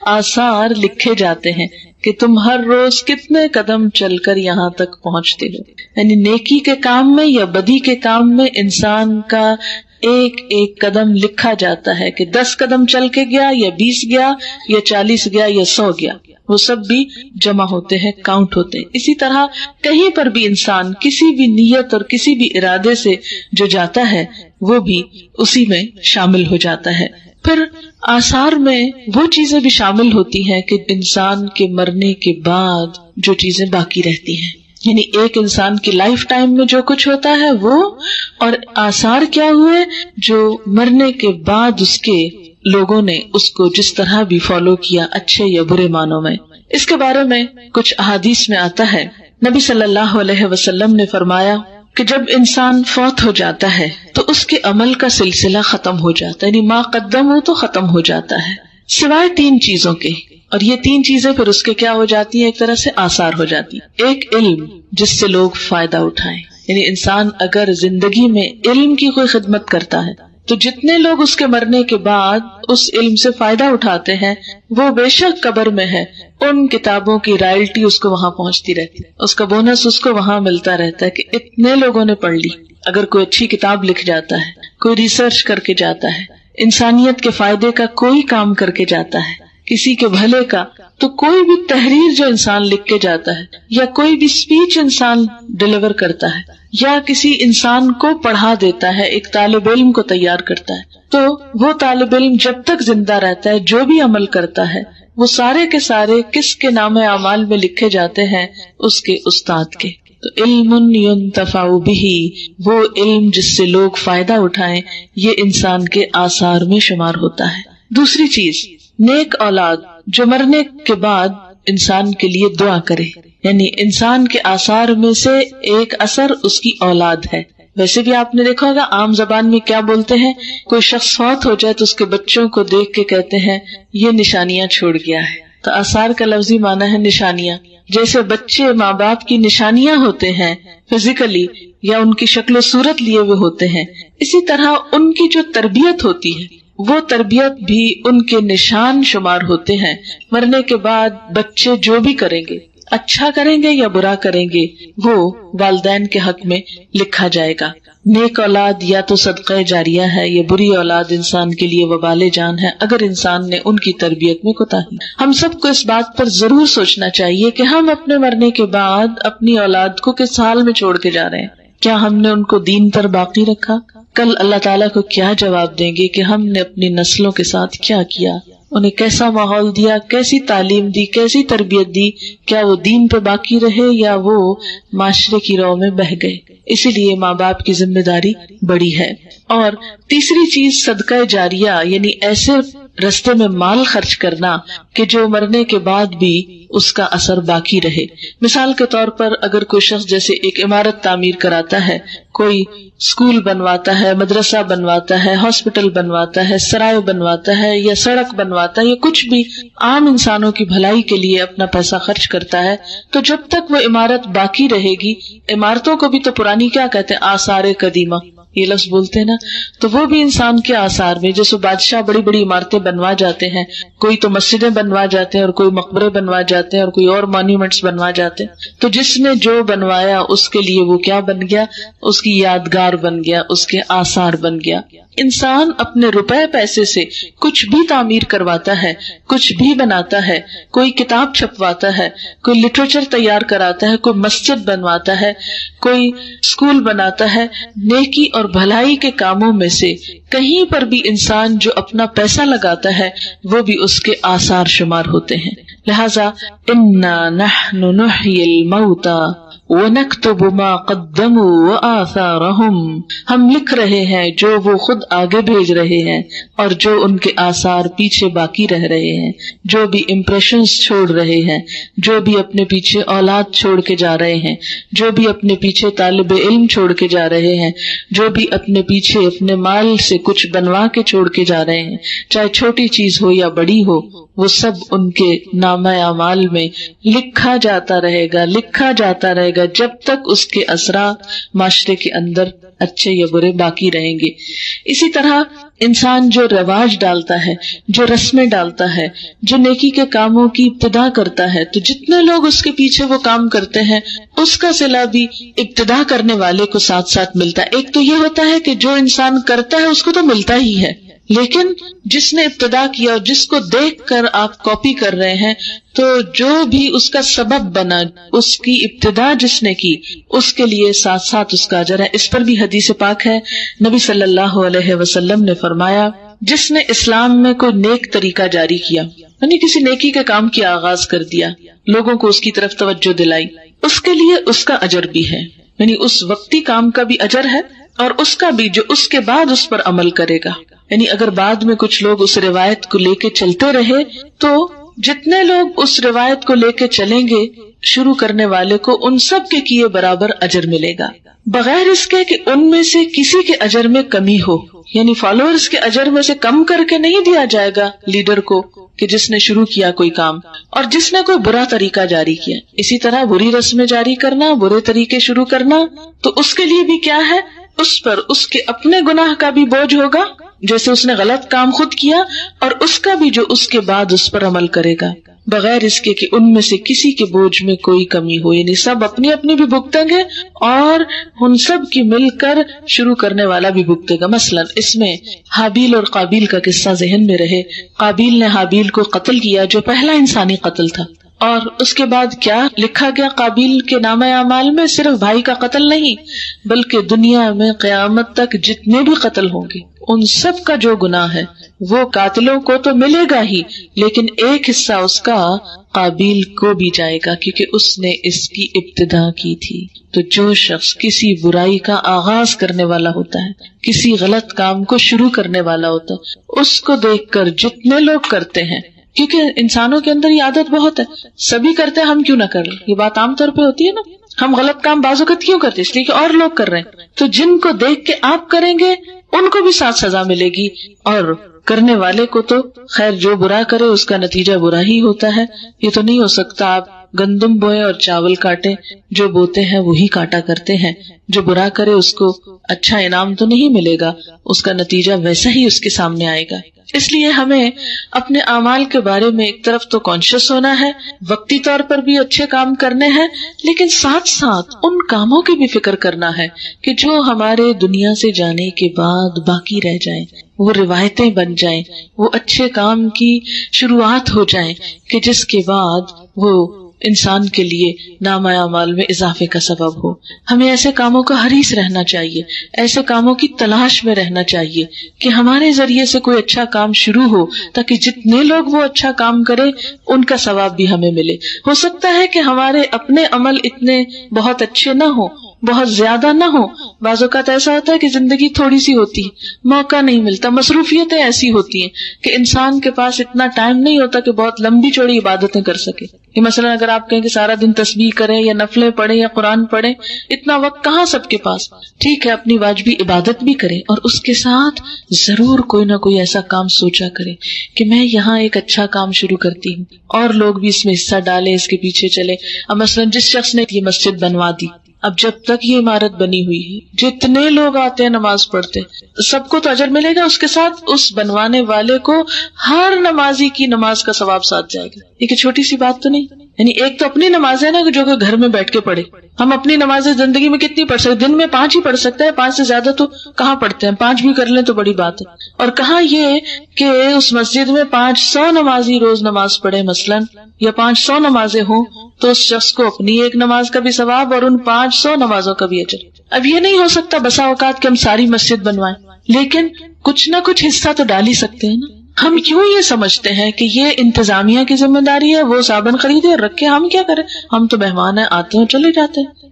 [SPEAKER 2] آثار لکھے جاتے ہیں کہ تم ہر روز کتنے قدم چل کر یہاں تک پہنچتے ہو. یعنی نیکی کے کام میں یا بدی کے کام میں انسان کا ایک ایک قدم لکھا جاتا ہے کہ دس قدم چل کے گیا یا بیس گیا یا چالیس گیا یا سو گیا، وہ سب بھی جمع ہوتے ہیں، کاؤنٹ ہوتے ہیں. اسی طرح کہیں پر بھی انسان کسی بھی نیت اور کسی بھی ارادے سے جو جاتا ہے وہ بھی اسی میں شامل ہو جاتا ہے. پھر آثار میں وہ چیزیں بھی شامل ہوتی ہیں کہ انسان کے مرنے کے بعد جو چیزیں باقی رہتی ہیں، یعنی ایک انسان کی لائف ٹائم میں جو کچھ ہوتا ہے وہ، اور آثار کیا ہوئے جو مرنے کے بعد اس کے لوگوں نے اس کو جس طرح بھی فالو کیا، اچھے یا برے معنوں میں. اس کے بارے میں کچھ احادیث میں آتا ہے، نبی صلی اللہ علیہ وسلم نے فرمایا کہ جب انسان فوت ہو جاتا ہے تو اس کے عمل کا سلسلہ ختم ہو جاتا ہے، یعنی ما قدم ہو تو ختم ہو جاتا ہے، سوائے تین چیزوں کے. اور یہ تین چیزیں پھر اس کے کیا ہو جاتی ہیں؟ ایک طرح سے آثار ہو جاتی ہیں. ایک علم جس سے لوگ فائدہ اٹھائیں، یعنی انسان اگر زندگی میں علم کی کوئی خدمت کرتا ہے تو جتنے لوگ اس کے مرنے کے بعد اس علم سے فائدہ اٹھاتے ہیں وہ بے شک قبر میں ہے، ان کتابوں کی رائلٹی اس کو وہاں پہنچتی رہتی ہے، اس کا بونس اس کو وہاں ملتا رہتا ہے کہ اتنے لوگوں نے پڑھ لی. اگر کوئی اچھی کتاب لکھ جاتا ہے، کوئی ریسرچ کر کے جاتا ہے، انسانیت کے فائدے کا کوئی کام کر کے جاتا ہے، کسی کے بھلے کا، تو کوئی بھی تحریر جو انسان لکھ کے جاتا ہے یا کوئی بھی اسپیچ انسان ڈیلیور کرتا ہے یا کسی انسان کو پڑھا دیتا ہے، ایک طالب علم کو تیار کرتا ہے، تو وہ طالب علم جب تک زندہ رہتا ہے جو بھی عمل کرتا ہے وہ سارے کے سارے کس کے نام اعمال میں لکھے جاتے ہیں؟ اس کے استاد کے. تو علم ينتفع به، وہ علم جس سے لوگ فائدہ اٹھائیں، یہ انسان کے آثار میں شمار ہوتا ہے. دوسری چیز نیک اولاد جو مرنے کے بعد انسان کے لیے دعا کرے، یعنی انسان کے آثار میں سے ایک اثر اس کی اولاد ہے. ویسے بھی آپ نے دیکھا ہوگا عام زبان میں کیا بولتے ہیں، کوئی شخص فوت ہو جائے تو اس کے بچوں کو دیکھ کے کہتے ہیں یہ نشانیاں چھوڑ گیا ہے. تو آثار کا لفظی معنی ہے نشانیاں. جیسے بچے ماں باپ کی نشانیاں ہوتے ہیں فزیکلی یا ان کی شکل و صورت لیے ہوئے ہوتے ہیں، اسی طرح ان کی جو تربیت ہوتی ہے وہ تربیت بھی ان کے نشان شمار ہوتے ہیں. مرنے کے بعد بچے جو بھی کریں گے، اچھا کریں گے یا برا کریں گے، وہ والدین کے حق میں لکھا جائے گا. نیک اولاد یا تو صدقہ جاریہ ہے یا بری اولاد انسان کے لیے وبال جان ہے اگر انسان نے ان کی تربیت میں کوتاہی. ہم سب کو اس بات پر ضرور سوچنا چاہیے کہ ہم اپنے مرنے کے بعد اپنی اولاد کو کس حال میں چھوڑ کے جا رہے ہیں. کیا ہم نے ان کو دین پر باقی رکھا؟ کل اللہ تعالیٰ کو کیا جواب دیں گے کہ ہم نے اپنی نسلوں کے ساتھ کیا کیا، انہیں کیسا ماحول دیا، کیسی تعلیم دی، کیسی تربیت دی؟ کیا وہ دین پہ باقی رہے یا وہ معاشرے کی رو میں بہہ گئے؟ اسی لیے ماں باپ کی ذمہ داری بڑی ہے. اور تیسری چیز صدقہ جاریہ، یعنی ایسے رستے میں مال خرچ کرنا کہ جو مرنے کے بعد بھی اس کا اثر باقی رہے. مثال کے طور پر اگر کوئی شخص جیسے ایک عمارت تعمیر کراتا ہے، کوئی اسکول بنواتا ہے، مدرسہ بنواتا ہے، ہاسپٹل بنواتا ہے، سرائے بنواتا ہے یا سڑک بنواتا ہے یا کچھ بھی عام انسانوں کی بھلائی کے لیے اپنا پیسہ خرچ کرتا ہے، تو جب تک وہ عمارت باقی رہے گی، عمارتوں کو بھی تو پرانی کیا کہتے ہیں، آثار قدیمہ یہ لفظ بولتے ہیں نا، تو وہ بھی انسان کے آثار میں، جیسے بادشاہ بڑی بڑی عمارتیں بنوا جاتے ہیں، کوئی تو مسجدیں بنوا جاتے ہیں اور کوئی مقبرے بنوا جاتے ہیں اور کوئی اور مانیومنٹس بنوا جاتے ہیں، تو جس نے جو بنوایا اس کے لیے وہ کیا بن گیا، اس کی یادگار بن گیا، اس کے آثار بن گیا. انسان اپنے روپے پیسے سے کچھ بھی تعمیر کرواتا ہے، کچھ بھی بناتا ہے، کوئی کتاب چھپواتا ہے، کوئی لٹریچر تیار کراتا ہے، کوئی مسجد بنواتا ہے، کوئی اسکول بناتا ہے، نیکی اور بھلائی کے کاموں میں سے کہیں پر بھی انسان جو اپنا پیسہ لگاتا ہے وہ بھی اس کے آثار شمار ہوتے ہیں. لہذا انا نحن نحیی الموتى وَنَكْتُبُ مَا قَدَّمُوا وَآثَارَهُمْ، ہم لکھ رہے ہیں جو وہ خود آگے بھیج رہے ہیں اور جو ان کے آثار پیچھے باقی رہ رہے ہیں، جو بھی امپریشنز چھوڑ رہے ہیں، جو بھی اپنے پیچھے اولاد چھوڑ کے جا رہے ہیں، جو بھی اپنے پیچھے طالب علم چھوڑ کے جا رہے ہیں، جو بھی اپنے پیچھے اپنے مال سے کچھ بنوا کے چھوڑ کے جا رہے ہیں، چاہے چھوٹی چیز ہو یا بڑی ہو، وہ سب ان کے نامہ اعمال میں لکھا جاتا رہے گا لکھا جاتا رہے گا جب تک اس کے اثرات معاشرے کے اندر اچھے یا برے باقی رہیں گے۔ اسی طرح انسان جو رواج ڈالتا ہے، جو رسمیں ڈالتا ہے، جو نیکی کے کاموں کی ابتدا کرتا ہے، تو جتنے لوگ اس کے پیچھے وہ کام کرتے ہیں اس کا صلہ بھی ابتدا کرنے والے کو ساتھ ساتھ ملتا ہے۔ ایک تو یہ ہوتا ہے کہ جو انسان کرتا ہے اس کو تو ملتا ہی ہے، لیکن جس نے ابتدا کیا اور جس کو دیکھ کر آپ کاپی کر رہے ہیں، تو جو بھی اس کا سبب بنا، اس کی ابتدا جس نے کی، اس کے لیے ساتھ ساتھ اس کا اجر ہے۔ اس پر بھی حدیث پاک ہے، نبی صلی اللہ علیہ وسلم نے فرمایا، جس نے اسلام میں کوئی نیک طریقہ جاری کیا، یعنی کسی نیکی کے کام کی آغاز کر دیا، لوگوں کو اس کی طرف توجہ دلائی، اس کے لیے اس کا اجر بھی ہے، یعنی اس وقتی کام کا بھی اجر ہے اور اس کا بھی جو اس کے بعد اس پر عمل کرے گا۔ یعنی اگر بعد میں کچھ لوگ اس روایت کو لے کے چلتے رہے تو جتنے لوگ اس روایت کو لے کے چلیں گے شروع کرنے والے کو ان سب کے کیے برابر اجر ملے گا، بغیر اس کے کہ ان میں سے کسی کے اجر میں کمی ہو، یعنی فالوورز کے اجر میں سے کم کر کے نہیں دیا جائے گا لیڈر کو کہ جس نے شروع کیا کوئی کام اور جس نے کوئی برا طریقہ جاری کیا۔ اسی طرح بری رسمیں جاری کرنا، برے طریقے شروع کرنا، تو اس کے لیے بھی کیا ہے، اس پر اس کے اپنے گناہ کا بھی بوجھ ہوگا جیسے اس نے غلط کام خود کیا، اور اس کا بھی جو اس کے بعد اس پر عمل کرے گا، بغیر اس کے کہ ان میں سے کسی کے بوجھ میں کوئی کمی ہو، یعنی سب اپنی اپنی بھی بھگتیں گے اور ان سب کی مل کر شروع کرنے والا بھی بھگتے گا۔ مثلا اس میں حابیل اور قابیل کا قصہ ذہن میں رہے، قابیل نے حابیل کو قتل کیا جو پہلا انسانی قتل تھا، اور اس کے بعد کیا لکھا گیا قابیل کے نامہ اعمال میں، صرف بھائی کا قتل نہیں بلکہ دنیا میں قیامت تک جتنے بھی قتل ہوں گے ان سب کا جو گناہ ہے وہ قاتلوں کو تو ملے گا ہی، لیکن ایک حصہ اس کا قابیل کو بھی جائے گا کیونکہ اس نے اس کی ابتدا کی تھی۔ تو جو شخص کسی برائی کا آغاز کرنے والا ہوتا ہے، کسی غلط کام کو شروع کرنے والا ہوتا ہے، اس کو دیکھ کر جتنے لوگ کرتے ہیں، کیونکہ انسانوں کے اندر یہ عادت بہت ہے، سبھی کرتے ہیں ہم کیوں نہ کریں، یہ بات عام طور پہ ہوتی ہے نا، ہم غلط کام بعض اوقات کیوں کرتے، اس لیے کہ اور لوگ کر رہے ہیں، تو جن کو دیکھ کے آپ کریں گے ان کو بھی ساتھ سزا ملے گی، اور کرنے والے کو تو خیر جو برا کرے اس کا نتیجہ برا ہی ہوتا ہے۔ یہ تو نہیں ہو سکتا آپ گندم بوئے اور چاول کاٹے، جو بوتے ہیں وہی کاٹا کرتے ہیں، جو برا کرے اس کو اچھا انعام تو نہیں ملے گا، اس کا نتیجہ ویسا ہی اس کے سامنے آئے گا۔ اس لیے ہمیں اپنے اعمال کے بارے میں ایک طرف تو کانشیس ہونا ہے، وقتی طور پر بھی اچھے کام کرنے ہیں، لیکن ساتھ ساتھ ان کاموں کی بھی فکر کرنا ہے کہ جو ہمارے دنیا سے جانے کے بعد باقی رہ جائیں، وہ روایتیں بن جائیں، وہ اچھے کام کی شروعات ہو جائیں کہ جس کے بعد وہ انسان کے لیے نامہ اعمال میں اضافے کا سبب ہو۔ ہمیں ایسے کاموں کا حریص رہنا چاہیے، ایسے کاموں کی تلاش میں رہنا چاہیے کہ ہمارے ذریعے سے کوئی اچھا کام شروع ہو تاکہ جتنے لوگ وہ اچھا کام کرے ان کا ثواب بھی ہمیں ملے۔ ہو سکتا ہے کہ ہمارے اپنے عمل اتنے بہت اچھے نہ ہوں، بہت زیادہ نہ ہو، بعض اوقات ایسا ہوتا ہے کہ زندگی تھوڑی سی ہوتی ہے، موقع نہیں ملتا، مصروفیتیں ایسی ہوتی ہیں کہ انسان کے پاس اتنا ٹائم نہیں ہوتا کہ بہت لمبی چوڑی عبادتیں کر سکے۔ کہ مثلا اگر آپ کہیں کہ سارا دن تسبیح کریں یا نفلیں پڑھیں یا قرآن پڑھیں، اتنا وقت کہاں سب کے پاس۔ ٹھیک ہے، اپنی واجبی عبادت بھی کریں اور اس کے ساتھ ضرور کوئی نہ کوئی ایسا کام سوچا کریں کہ میں یہاں ایک اچھا کام شروع کرتی ہوں اور لوگ بھی اس میں حصہ ڈالیں، اس کے پیچھے چلے۔ اب مثلا جس شخص نے یہ مسجد بنوا دی، اب جب تک یہ عمارت بنی ہوئی ہے جتنے لوگ آتے ہیں نماز پڑھتے سب کو تو اجر ملے گا، اس کے ساتھ اس بنوانے والے کو ہر نمازی کی نماز کا ثواب ساتھ جائے گا۔ یہ کہ چھوٹی سی بات تو نہیں، یعنی ایک تو اپنی نماز ہے نا جو کہ گھر میں بیٹھ کے پڑھے، ہم اپنی نمازیں زندگی میں کتنی پڑھ سکتے، دن میں پانچ ہی پڑھ سکتے ہیں، پانچ سے زیادہ تو کہاں پڑھتے ہیں، پانچ بھی کر لیں تو بڑی بات ہے۔ اور کہاں یہ کہ اس مسجد میں پانچ سو نمازی روز نماز پڑھے مثلاً، یا پانچ سو نمازیں ہوں تو اس شخص کو اپنی ایک نماز کا بھی ثواب اور ان پانچ سو نمازوں کا بھی اجر۔ اب یہ نہیں ہو سکتا بسا اوقات کہ ہم ساری مسجد بنوائیں، لیکن کچھ نہ کچھ حصہ تو ڈال ہی سکتے ہیں نا۔ ہم کیوں یہ سمجھتے ہیں کہ یہ انتظامیہ کی ذمہ داری ہے، وہ صابن خریدے اور رکھے، ہم کیا کریں، ہم تو مہمان ہیں، آتے ہیں چلے جاتے ہیں۔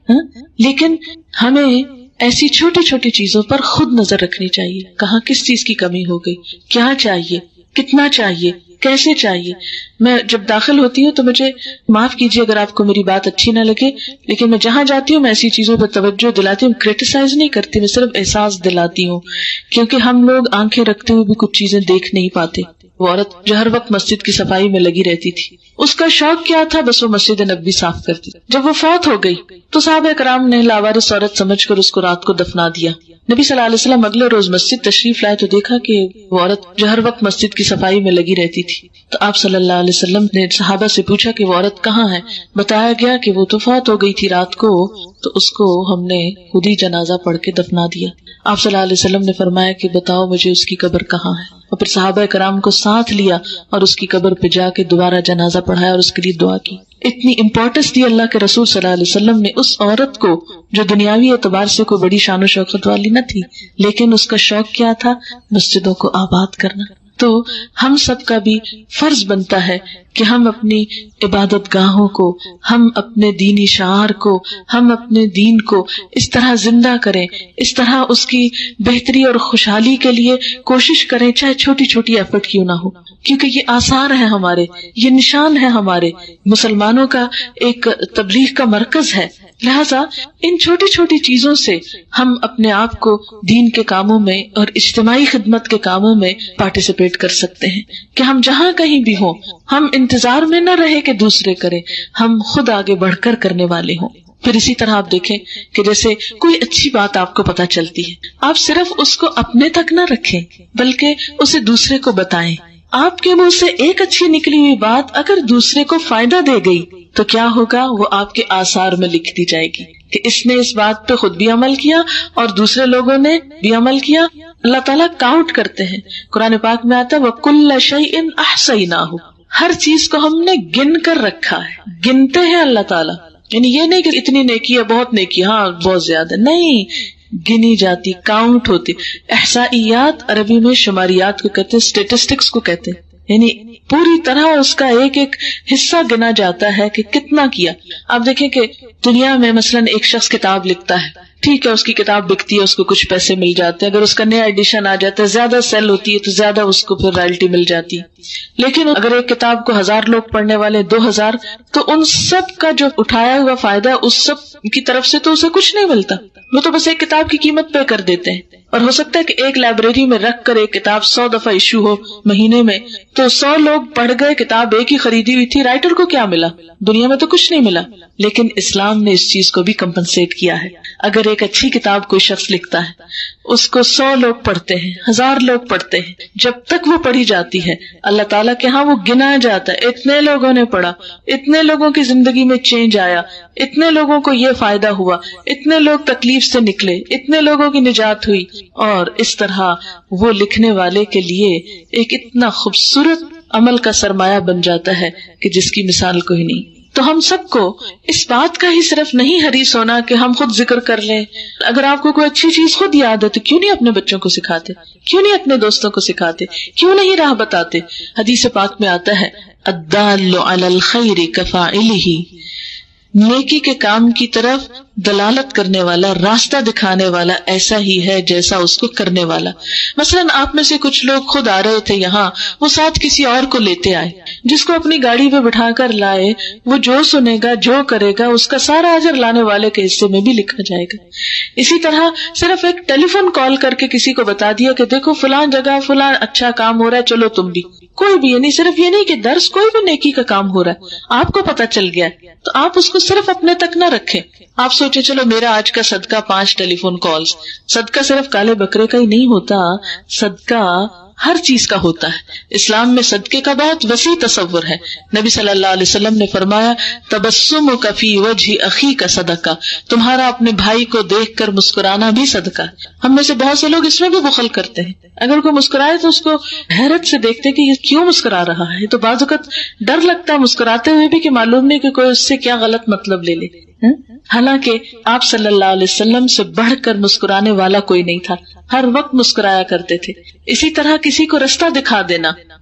[SPEAKER 2] ہاں؟ لیکن ہمیں ایسی چھوٹی چھوٹی چیزوں پر خود نظر رکھنی چاہیے، کہاں کس چیز کی کمی ہو گئی، کیا چاہیے، کتنا چاہیے، کیسے چاہیے. میں جب داخل ہوتی ہوں تو مجھے معاف کیجیے اگر آپ کو میری بات اچھی نہ لگے، لیکن میں جہاں جاتی ہوں میں ایسی چیزوں پر توجہ دلاتی ہوں، کریٹیسائز نہیں کرتی، میں صرف احساس دلاتی ہوں، کیونکہ ہم لوگ آنکھیں رکھتے ہوئے بھی کچھ چیزیں دیکھ نہیں پاتے. وہ عورت جو ہر وقت مسجد کی صفائی میں لگی رہتی تھی، اس کا شوق کیا تھا؟ بس وہ مسجد نبوی صاف کرتی. جب وہ فوت ہو گئی تو صحابہ کرام نے لاوارث عورت سمجھ کر اس کو رات کو دفنا دیا. نبی صلی اللہ علیہ وسلم اگلے روز مسجد تشریف لائے تو دیکھا کہ وہ عورت جو ہر وقت مسجد کی صفائی میں لگی رہتی تھی. تو آپ صلی اللہ علیہ وسلم نے صحابہ سے پوچھا کہ وہ عورت کہاں ہے؟ بتایا گیا کہ وہ تو فوت ہو گئی تھی رات کو، تو اس کو ہم نے خود ہی جنازہ پڑھ کے دفنا دیا. آپ صلی اللہ علیہ وسلم نے فرمایا کہ بتاؤ مجھے اس کی قبر کہاں ہے، اور پھر صحابہ کرام کو ساتھ لیا اور اس کی قبر پہ جا کے دوبارہ جنازہ پڑھایا اور اس کے لیے دعا کی. اتنی امپورٹنس دی اللہ کے رسول صلی اللہ علیہ وسلم نے اس عورت کو جو دنیاوی اعتبار سے کوئی بڑی شان و شوکت والی نہ تھی، لیکن اس کا شوق کیا تھا؟ مسجدوں کو آباد کرنا. تو ہم سب کا بھی فرض بنتا ہے کہ ہم اپنی عبادت گاہوں کو، ہم اپنے دینی شعار کو، ہم اپنے دین کو اس طرح زندہ کریں، اس طرح اس کی بہتری اور خوشحالی کے لیے کوشش کریں، چاہے چھوٹی چھوٹی ایفرٹ کیوں نہ ہو، کیونکہ یہ آثار ہے ہمارے، یہ نشان ہے ہمارے مسلمانوں کا ایک تبلیغ کا مرکز ہے. لہذا ان چھوٹی چھوٹی چیزوں سے ہم اپنے آپ کو دین کے کاموں میں اور اجتماعی خدمت کے کاموں میں پارٹیسپیٹ کر سکتے ہیں کہ ہم جہاں کہیں بھی ہوں ہم انتظار میں نہ رہے کہ دوسرے کریں، ہم خود آگے بڑھ کر کرنے والے ہوں. پھر اسی طرح آپ دیکھیں کہ جیسے کوئی اچھی بات آپ کو پتہ چلتی ہے، آپ صرف اس کو اپنے تک نہ رکھیں بلکہ اسے دوسرے کو بتائیں. آپ کے منہ سے ایک اچھی نکلی ہوئی بات اگر دوسرے کو فائدہ دے گئی تو کیا ہوگا؟ وہ آپ کے آثار میں لکھ دی جائے گی کہ اس نے اس بات پہ خود بھی عمل کیا اور دوسرے لوگوں نے بھی عمل کیا. اللہ تعالیٰ کاؤنٹ کرتے ہیں، قرآن پاک میں آتا ہے وَكُلَّ شَيْءٍ أَحْصَيْنَاهُ، ہر چیز کو ہم نے گن کر رکھا ہے. گنتے ہیں اللہ تعالیٰ، یعنی یہ نہیں کہ اتنی نیکی ہے، بہت نیکی، ہاں بہت زیادہ نہیں، گنی جاتی، کاؤنٹ ہوتی. احصائیات عربی میں شماریات کو کہتے ہیں، اسٹیٹسٹکس کو کہتے ہیں، یعنی پوری طرح اس کا ایک ایک حصہ گنا جاتا ہے کہ کتنا کیا. آپ دیکھیں کہ دنیا میں مثلاً ایک شخص کتاب لکھتا ہے، ٹھیک ہے، اس کی کتاب بکتی ہے، اس کو کچھ پیسے مل جاتے ہیں، اگر اس کا نیا ایڈیشن آ جاتا ہے، زیادہ سیل ہوتی ہے تو زیادہ اس کو پھر رائلٹی مل جاتی ہے. لیکن اگر ایک کتاب کو ہزار لوگ پڑھنے والے، دو ہزار، تو ان سب کا جو اٹھایا ہوا فائدہ اس سب کی طرف سے تو اسے کچھ نہیں ملتا، وہ تو بس ایک کتاب کی قیمت پے کر دیتے ہیں. اور ہو سکتا ہے کہ ایک لائبریری میں رکھ کر ایک کتاب سو دفعہ ایشو ہو مہینے میں، تو سو لوگ پڑھ گئے، کتاب ایک ہی خریدی ہوئی تھی، رائٹر کو کیا ملا؟ دنیا میں تو کچھ نہیں ملا. لیکن اسلام نے اس چیز کو بھی کمپنسیٹ کیا ہے. اگر ایک اچھی کتاب کوئی شخص لکھتا ہے، اس کو سو لوگ پڑھتے ہیں، ہزار لوگ پڑھتے ہیں، جب تک وہ پڑھی جاتی ہے اللہ تعالیٰ کے ہاں وہ گنا جاتا ہے، اتنے لوگوں نے پڑھا، اتنے لوگوں کی زندگی میں چینج آیا، اتنے لوگوں کو یہ فائدہ ہوا، اتنے لوگ تکلیف سے نکلے، اتنے لوگوں کی نجات ہوئی. اور اس طرح وہ لکھنے والے کے لیے ایک اتنا خوبصورت عمل کا سرمایہ بن جاتا ہے کہ جس کی مثال کوئی نہیں. تو ہم سب کو اس بات کا ہی صرف نہیں حریص ہونا کہ ہم خود ذکر کر لیں. اگر آپ کو کوئی اچھی چیز خود یاد ہے تو کیوں نہیں اپنے بچوں کو سکھاتے، کیوں نہیں اپنے دوستوں کو سکھاتے، کیوں نہیں راہ بتاتے. حدیث پاک میں آتا ہے الدال علی الخیر کفاعلہ، نیکی کے کام کی طرف دلالت کرنے والا، راستہ دکھانے والا ایسا ہی ہے جیسا اس کو کرنے والا. مثلا آپ میں سے کچھ لوگ خود آ رہے تھے یہاں، وہ ساتھ کسی اور کو لیتے آئے، جس کو اپنی گاڑی پہ بٹھا کر لائے، وہ جو سنے گا، جو کرے گا، اس کا سارا اجر لانے والے کے حصے میں بھی لکھا جائے گا. اسی طرح صرف ایک ٹیلی فون کال کر کے کسی کو بتا دیا کہ دیکھو فلان جگہ فلان اچھا کام ہو رہا ہے، چلو تم بھی. کوئی بھی، یعنی صرف یہ نہیں کہ درس، کوئی بھی نیکی کا کام ہو رہا ہے آپ کو پتا چل گیا تو آپ اس کو صرف اپنے تک نہ رکھیں. آپ سوچے چلو میرا آج کا صدقہ پانچ ٹیلی فون کالز. صدقہ صرف کالے بکرے کا ہی نہیں ہوتا، صدقہ ہر چیز کا ہوتا ہے. اسلام میں صدقے کا بہت وسیع تصور ہے. نبی صلی اللہ علیہ وسلم نے فرمایا تبسمک فی وجہ اخیک صدقہ، تمہارا اپنے بھائی کو دیکھ کر مسکرانا بھی صدقہ. ہم میں سے بہت سے لوگ اس میں بھی بخل کرتے ہیں. اگر کوئی مسکرائے تو اس کو حیرت سے دیکھتے کہ یہ کیوں مسکرا رہا ہے. تو بعض اوقات ڈر لگتا ہے مسکراتے ہوئے بھی کہ معلوم نہیں کہ کوئی اس سے کیا غلط مطلب لے لے. حالانکہ آپ صلی اللہ علیہ وسلم سے بڑھ کر مسکرانے والا کوئی نہیں تھا، ہر وقت مسکرایا کرتے تھے. اسی طرح کسی کو رستہ دکھا دینا،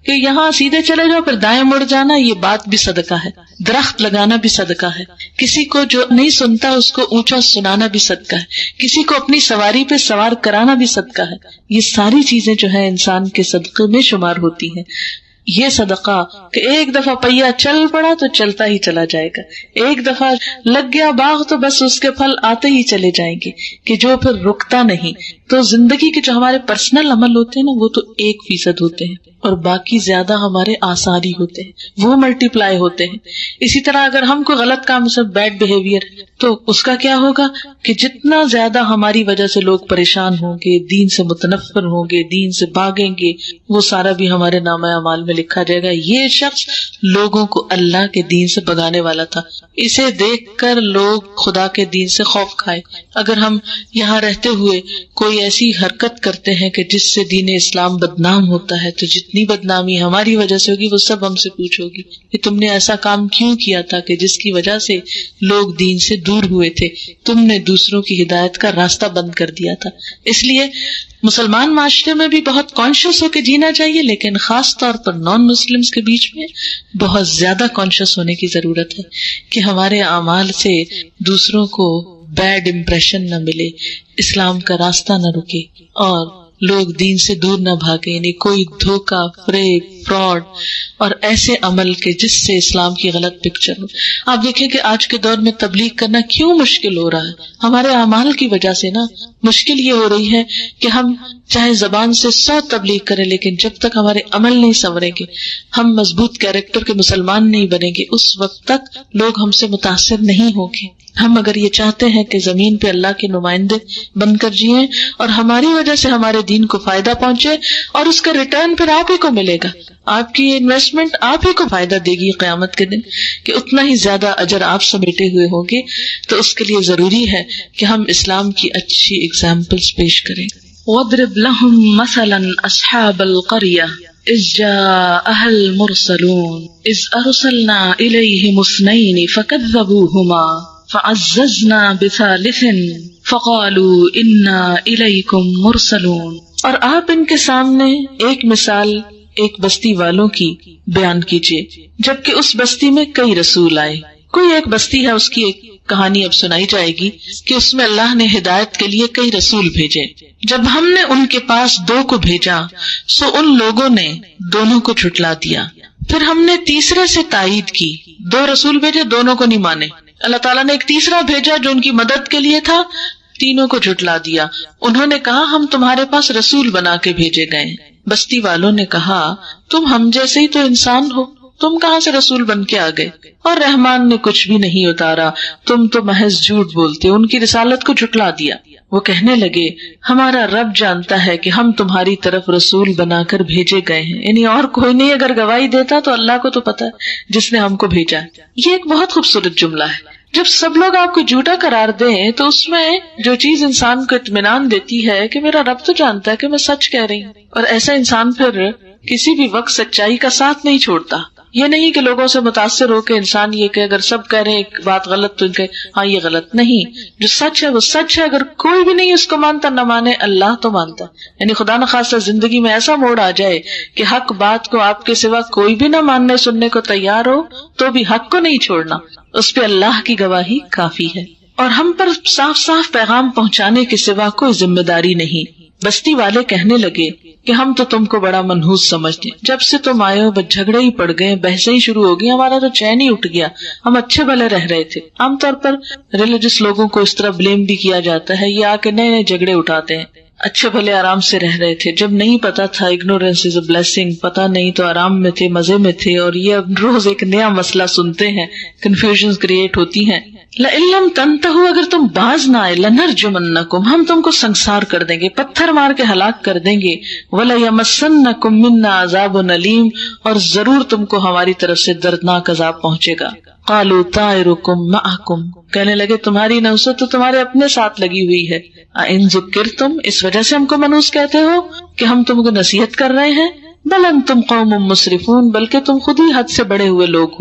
[SPEAKER 2] کہ یہاں سیدھے چلے جاؤ پھر دائیں مڑ جانا، یہ بات بھی صدقہ ہے، درخت لگانا بھی صدقہ ہے، کسی کو جو نہیں سنتا اس کو اونچا سنانا بھی صدقہ ہے، کسی کو اپنی سواری پہ سوار کرانا بھی صدقہ ہے. یہ ساری چیزیں جو ہے انسان کے صدقے میں شمار ہوتی ہیں. یہ صدقہ کہ ایک دفعہ پہیا چل پڑا تو چلتا ہی چلا جائے گا، ایک دفعہ لگ گیا باغ تو بس اس کے پھل آتے ہی چلے جائیں گے، کہ جو پھر رکتا نہیں. تو زندگی کے جو ہمارے پرسنل عمل ہوتے ہیں نا وہ تو ایک فیصد ہوتے ہیں اور باقی زیادہ ہمارے آثار ہی ہوتے ہیں، وہ ملٹی پلائی ہوتے ہیں. اسی طرح اگر ہم کوئی غلط کام سے بیڈ بہیویئر تو اس کا کیا ہوگا کہ جتنا زیادہ ہماری وجہ سے لوگ پریشان ہوں گے، دین سے متنفر ہوں گے، دین سے بھاگیں گے، وہ سارا بھی ہمارے نامہ اعمال میں لکھا جائے گا. یہ شخص لوگوں کو اللہ کے دین سے بھگانے والا تھا. اسے دیکھ کر لوگ خدا کے دین سے خوف کھائے. اگر ہم یہاں رہتے ہوئے کوئی ایسی حرکت کرتے ہیں کہ جس سے دین اسلام بدنام ہوتا ہے تو جتنی بدنامی ہماری وجہ سے ہوگی وہ سب ہم سے پوچھو گی کہ تم نے ایسا کام کیوں کیا تھا کہ جس کی وجہ سے لوگ دین سے دور ہوئے تھے، تم نے دوسروں کی ہدایت کا راستہ بند کر دیا تھا. اس لیے مسلمان معاشرے میں بھی بہت کانشیس ہو کے جینا چاہیے، لیکن خاص طور پر نان مسلمز کے بیچ میں بہت زیادہ کانشیس ہونے کی ضرورت ہے کہ ہمارے اعمال سے دوسروں کو بیڈ امپریشن نہ ملے، اسلام کا راستہ نہ رکے اور لوگ دین سے دور نہ بھاگے. یعنی کوئی دھوکہ، فریب، فراڈ اور ایسے عمل کے جس سے اسلام کی غلط پکچر ہو. آپ دیکھیں کہ آج کے دور میں تبلیغ کرنا کیوں مشکل ہو رہا ہے، ہمارے اعمال کی وجہ سے نا. مشکل یہ ہو رہی ہے کہ ہم چاہے زبان سے سو تبلیغ کریں لیکن جب تک ہمارے عمل نہیں سنوریں گے، ہم مضبوط کیریکٹر کے مسلمان نہیں بنیں گے، اس وقت تک لوگ ہم سے متاثر نہیں ہوں گے. ہم اگر یہ چاہتے ہیں کہ زمین پہ اللہ کے نمائندے بن کر جئیں اور ہماری وجہ سے ہمارے دین کو فائدہ پہنچے اور اس کا ریٹرن پھر آپ ہی کو ملے گا، آپ کی انویسٹمنٹ آپ ہی کو فائدہ دے گی قیامت کے دن، کہ اتنا ہی زیادہ اجر آپ سمیٹے ہوئے ہوں گے. تو اس کے لیے ضروری ہے کہ ہم اسلام کی اچھی اگزامپلز پیش کریں. وَاضْرِبْ لَهُمْ مَثَلًا أَصْحَابَ الْقَرْيَةِ إِذْ جَاءَهَا الْمُرْسَلُونَ إِذْ أَرْسَلْنَا إِلَيْهِمُ اثْنَيْنِ فَكَذَّبُوهُمَا فَعَزَّزْنَا بِثَالِثٍ فَقَالُوا إِنَّا إِلَيْكُمْ مُرْسَلُونَ. اور آپ ان کے سامنے ایک مثال ایک بستی والوں کی بیان کیجیے جبکہ اس بستی میں کئی رسول آئے. کوئی ایک بستی ہے، اس کی ایک کہانی اب سنائی جائے گی کہ اس میں اللہ نے ہدایت کے لیے کئی رسول بھیجے. جب ہم نے ان کے پاس دو کو بھیجا سو ان لوگوں نے دونوں کو جھٹلا دیا. پھر ہم نے تیسرے سے تائید کی، دو رسول بھیجے، دونوں کو نہیں مانے. اللہ تعالیٰ نے ایک تیسرا بھیجا جو ان کی مدد کے لیے تھا، تینوں کو جھٹلا دیا. انہوں نے کہا ہم تمہارے پاس رسول بنا کے بھیجے گئے. بستی والوں نے کہا تم ہم جیسے ہی تو انسان ہو، تم کہاں سے رسول بن کے آ گئے، اور رحمان نے کچھ بھی نہیں اتارا، تم تو محض جھوٹ بولتے. ان کی رسالت کو جھٹلا دیا. وہ کہنے لگے ہمارا رب جانتا ہے کہ ہم تمہاری طرف رسول بنا کر بھیجے گئے ہیں، یعنی اور کوئی نہیں. اگر گواہی دیتا تو اللہ کو تو پتا ہے جس نے ہم کو بھیجا ہے. یہ ایک بہت خوبصورت جملہ ہے. جب سب لوگ آپ کو جھوٹا قرار دیں تو اس میں جو چیز انسان کو اطمینان دیتی ہے کہ میرا رب تو جانتا ہے کہ میں سچ کہہ رہی ہوں. اور ایسا انسان پھر کسی بھی وقت سچائی کا ساتھ نہیں چھوڑتا. یہ نہیں کہ لوگوں سے متاثر ہو کے انسان یہ کہ اگر سب کہہ رہے ہیں ایک بات غلط تو کہ ہاں یہ غلط نہیں. جو سچ ہے وہ سچ ہے، اگر کوئی بھی نہیں اس کو مانتا نہ مانے، اللہ تو مانتا. یعنی خدا نخواستہ زندگی میں ایسا موڑ آ جائے کہ حق بات کو آپ کے سوا کوئی بھی نہ ماننے سننے کو تیار ہو تو بھی حق کو نہیں چھوڑنا، اس پہ اللہ کی گواہی کافی ہے. اور ہم پر صاف صاف پیغام پہنچانے کے سوا کوئی ذمہ داری نہیں. بستی والے کہنے لگے کہ ہم تو تم کو بڑا منحوس سمجھتے، جب سے تم آئے ہو بس جھگڑے ہی پڑ گئے، بحثیں ہی شروع ہو گئی، ہمارا تو چین ہی اٹھ گیا، ہم اچھے بھلے رہ رہے تھے. عام طور پر ریلیجس لوگوں کو اس طرح بلیم بھی کیا جاتا ہے، یہ آ کے نئے نئے جھگڑے اٹھاتے ہیں. اچھے بھلے آرام سے رہ رہے تھے، جب نہیں پتا تھا اگنورینس از اے بلیسنگ، پتا نہیں تو آرام میں تھے، مزے میں تھے، اور یہ اب روز ایک نیا مسئلہ سنتے ہیں، کنفیوژنز کریٹ ہوتی ہیں. لَإِن لَمْ تَنْتَهُوا، اگر تم باز نہ آئے، لَنَرْجُمَنَّكُمْ، ہم تم کو سنسار کر دیں گے، پتھر مار کے ہلاک کر دیں گے. وَلَيَمَسَّنَّكُمْ مِنَّا عَذَابٌ أَلِيمٌ، اور ضرور تم کو ہماری طرف سے دردناک عذاب پہنچے گا. قَالُوا طَائِرُكُمْ مَعَكُمْ، کہنے لگے تمہاری نوست تو تمہارے اپنے ساتھ لگی ہوئی ہے. اِن ذُكِّرْتُمْ، اس وجہ سے ہم کو منحوس کہتے ہو کہ ہم تم کو نصیحت کر رہے ہیں. بل انتم قوم مسرفون، بلکہ تم خود ہی حد سے بڑے ہوئے لوگ ہو.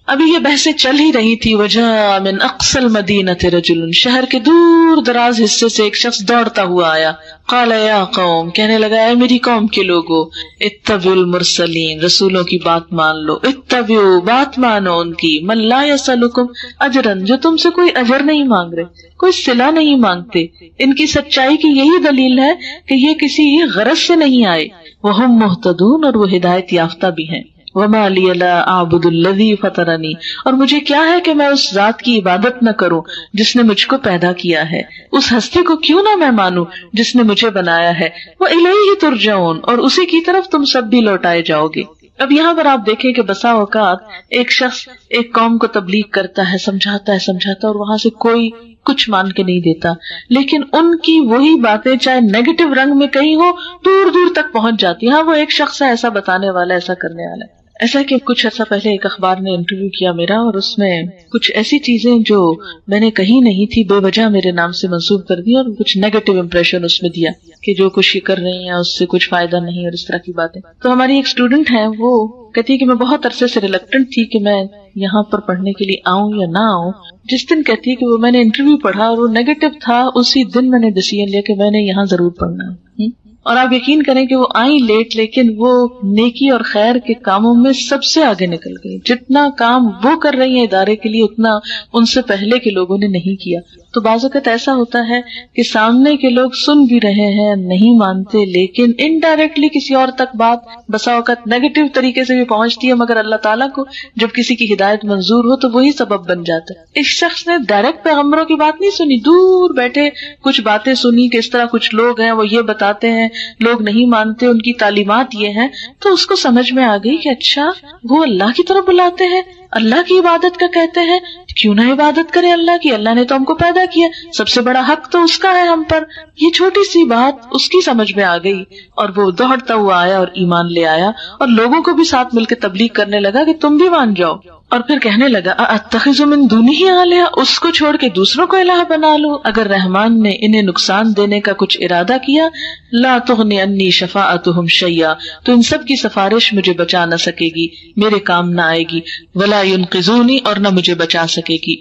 [SPEAKER 2] ابھی یہ بحثیں چل ہی رہی تھی. وجاء من اقصى المدینة رجل، شہر کے دور دراز حصے سے ایک شخص دوڑتا ہوا آیا. قال یا قوم، کہنے لگا اے میری قوم کے لوگو، اتبعوا المرسلین، رسولوں کی بات مان لو. اتبعوا، بات مانو ان کی. من لا یسألکم اجرا، جو تم سے کوئی اجر نہیں مانگ رہے، کوئی صلہ نہیں مانگتے. ان کی سچائی کی یہی دلیل ہے کہ یہ کسی غرض سے نہیں آئے. وہم مہتدون، اور وہ ہدایت یافتہ بھی ہیں. وما لی لا اعبد الذی فطرنی، اور مجھے کیا ہے کہ میں اس ذات کی عبادت نہ کروں جس نے مجھ کو پیدا کیا ہے، اس ہستی کو کیوں نہ میں مانوں جس نے مجھے بنایا ہے. وإلیہ ترجعون، اور اسی کی طرف تم سب بھی لوٹائے جاؤ گے. اب یہاں پر آپ دیکھیں کہ بسا اوقات ایک شخص ایک قوم کو تبلیغ کرتا ہے، سمجھاتا ہے سمجھاتا ہے اور وہاں سے کوئی کچھ مان کے نہیں دیتا، لیکن ان کی وہی باتیں چاہے نیگیٹو رنگ میں کہیں ہو دور دور تک پہنچ جاتی. ہاں وہ ایک شخص ہے ایسا بتانے والا، ایسا کرنے والا ہے. ایسا کہ کچھ عرصہ پہلے ایک اخبار نے انٹرویو کیا میرا، اور اس میں کچھ ایسی چیزیں جو میں نے کہی نہیں تھی بے وجہ میرے نام سے منسوب کر دی، اور کچھ نیگیٹو امپریشن اس میں دیا کہ جو کچھ یہ کر رہی ہیں اس سے کچھ فائدہ نہیں، اور اس طرح کی باتیں. تو ہماری ایک اسٹوڈنٹ ہے، وہ کہتی ہے کہ میں بہت عرصے سے ریلکٹنٹ تھی کہ میں یہاں پر پڑھنے کے لیے آؤں یا نہ آؤں. جس دن کہتی ہے کہ وہ میں نے انٹرویو پڑھا اور وہ نیگیٹو تھا، اسی دن میں نے ڈیسیژن لیا کہ میں نے یہاں ضرور پڑھنا ہے. اور آپ یقین کریں کہ وہ آئی لیٹ، لیکن وہ نیکی اور خیر کے کاموں میں سب سے آگے نکل گئی. جتنا کام وہ کر رہی ہیں ادارے کے لیے اتنا ان سے پہلے کے لوگوں نے نہیں کیا. تو بعض اوقات ایسا ہوتا ہے کہ سامنے کے لوگ سن بھی رہے ہیں، نہیں مانتے، لیکن انڈائریکٹلی کسی اور تک بات بسا اوقات نیگیٹو طریقے سے بھی پہنچتی ہے، مگر اللہ تعالیٰ کو جب کسی کی ہدایت منظور ہو تو وہی سبب بن جاتا ہے. اس شخص نے ڈائریکٹ پیغمبروں کی بات نہیں سنی، دور بیٹھے کچھ باتیں سنی کہ اس طرح کچھ لوگ ہیں وہ یہ بتاتے ہیں، لوگ نہیں مانتے، ان کی تعلیمات یہ ہیں. تو اس کو سمجھ میں آ گئی کہ اچھا وہ اللہ کی طرف بلاتے ہیں، اللہ کی عبادت کا کہتے ہیں، کیوں نہ عبادت کرے اللہ کی. اللہ نے تو ہم کو پیدا کیا، سب سے بڑا حق تو اس کا ہے ہم پر. یہ چھوٹی سی بات اس کی سمجھ میں آ گئی اور وہ دوڑتا ہوا آیا اور ایمان لے آیا، اور لوگوں کو بھی ساتھ مل کے تبلیغ کرنے لگا کہ تم بھی مان جاؤ. اور پھر کہنے لگا اتخذ من دونہ آلہہ، اس کو چھوڑ کے دوسروں کو الہ بنا لوں. اگر رحمان نے انہیں نقصان دینے کا کچھ ارادہ کیا، لا تغنی انی شفاعتہم شیئا، تو ان سب کی سفارش مجھے بچا نہ سکے گی، میرے کام نہ آئے گی. ولا ینقذونی، اور نہ مجھے بچا سکے گی.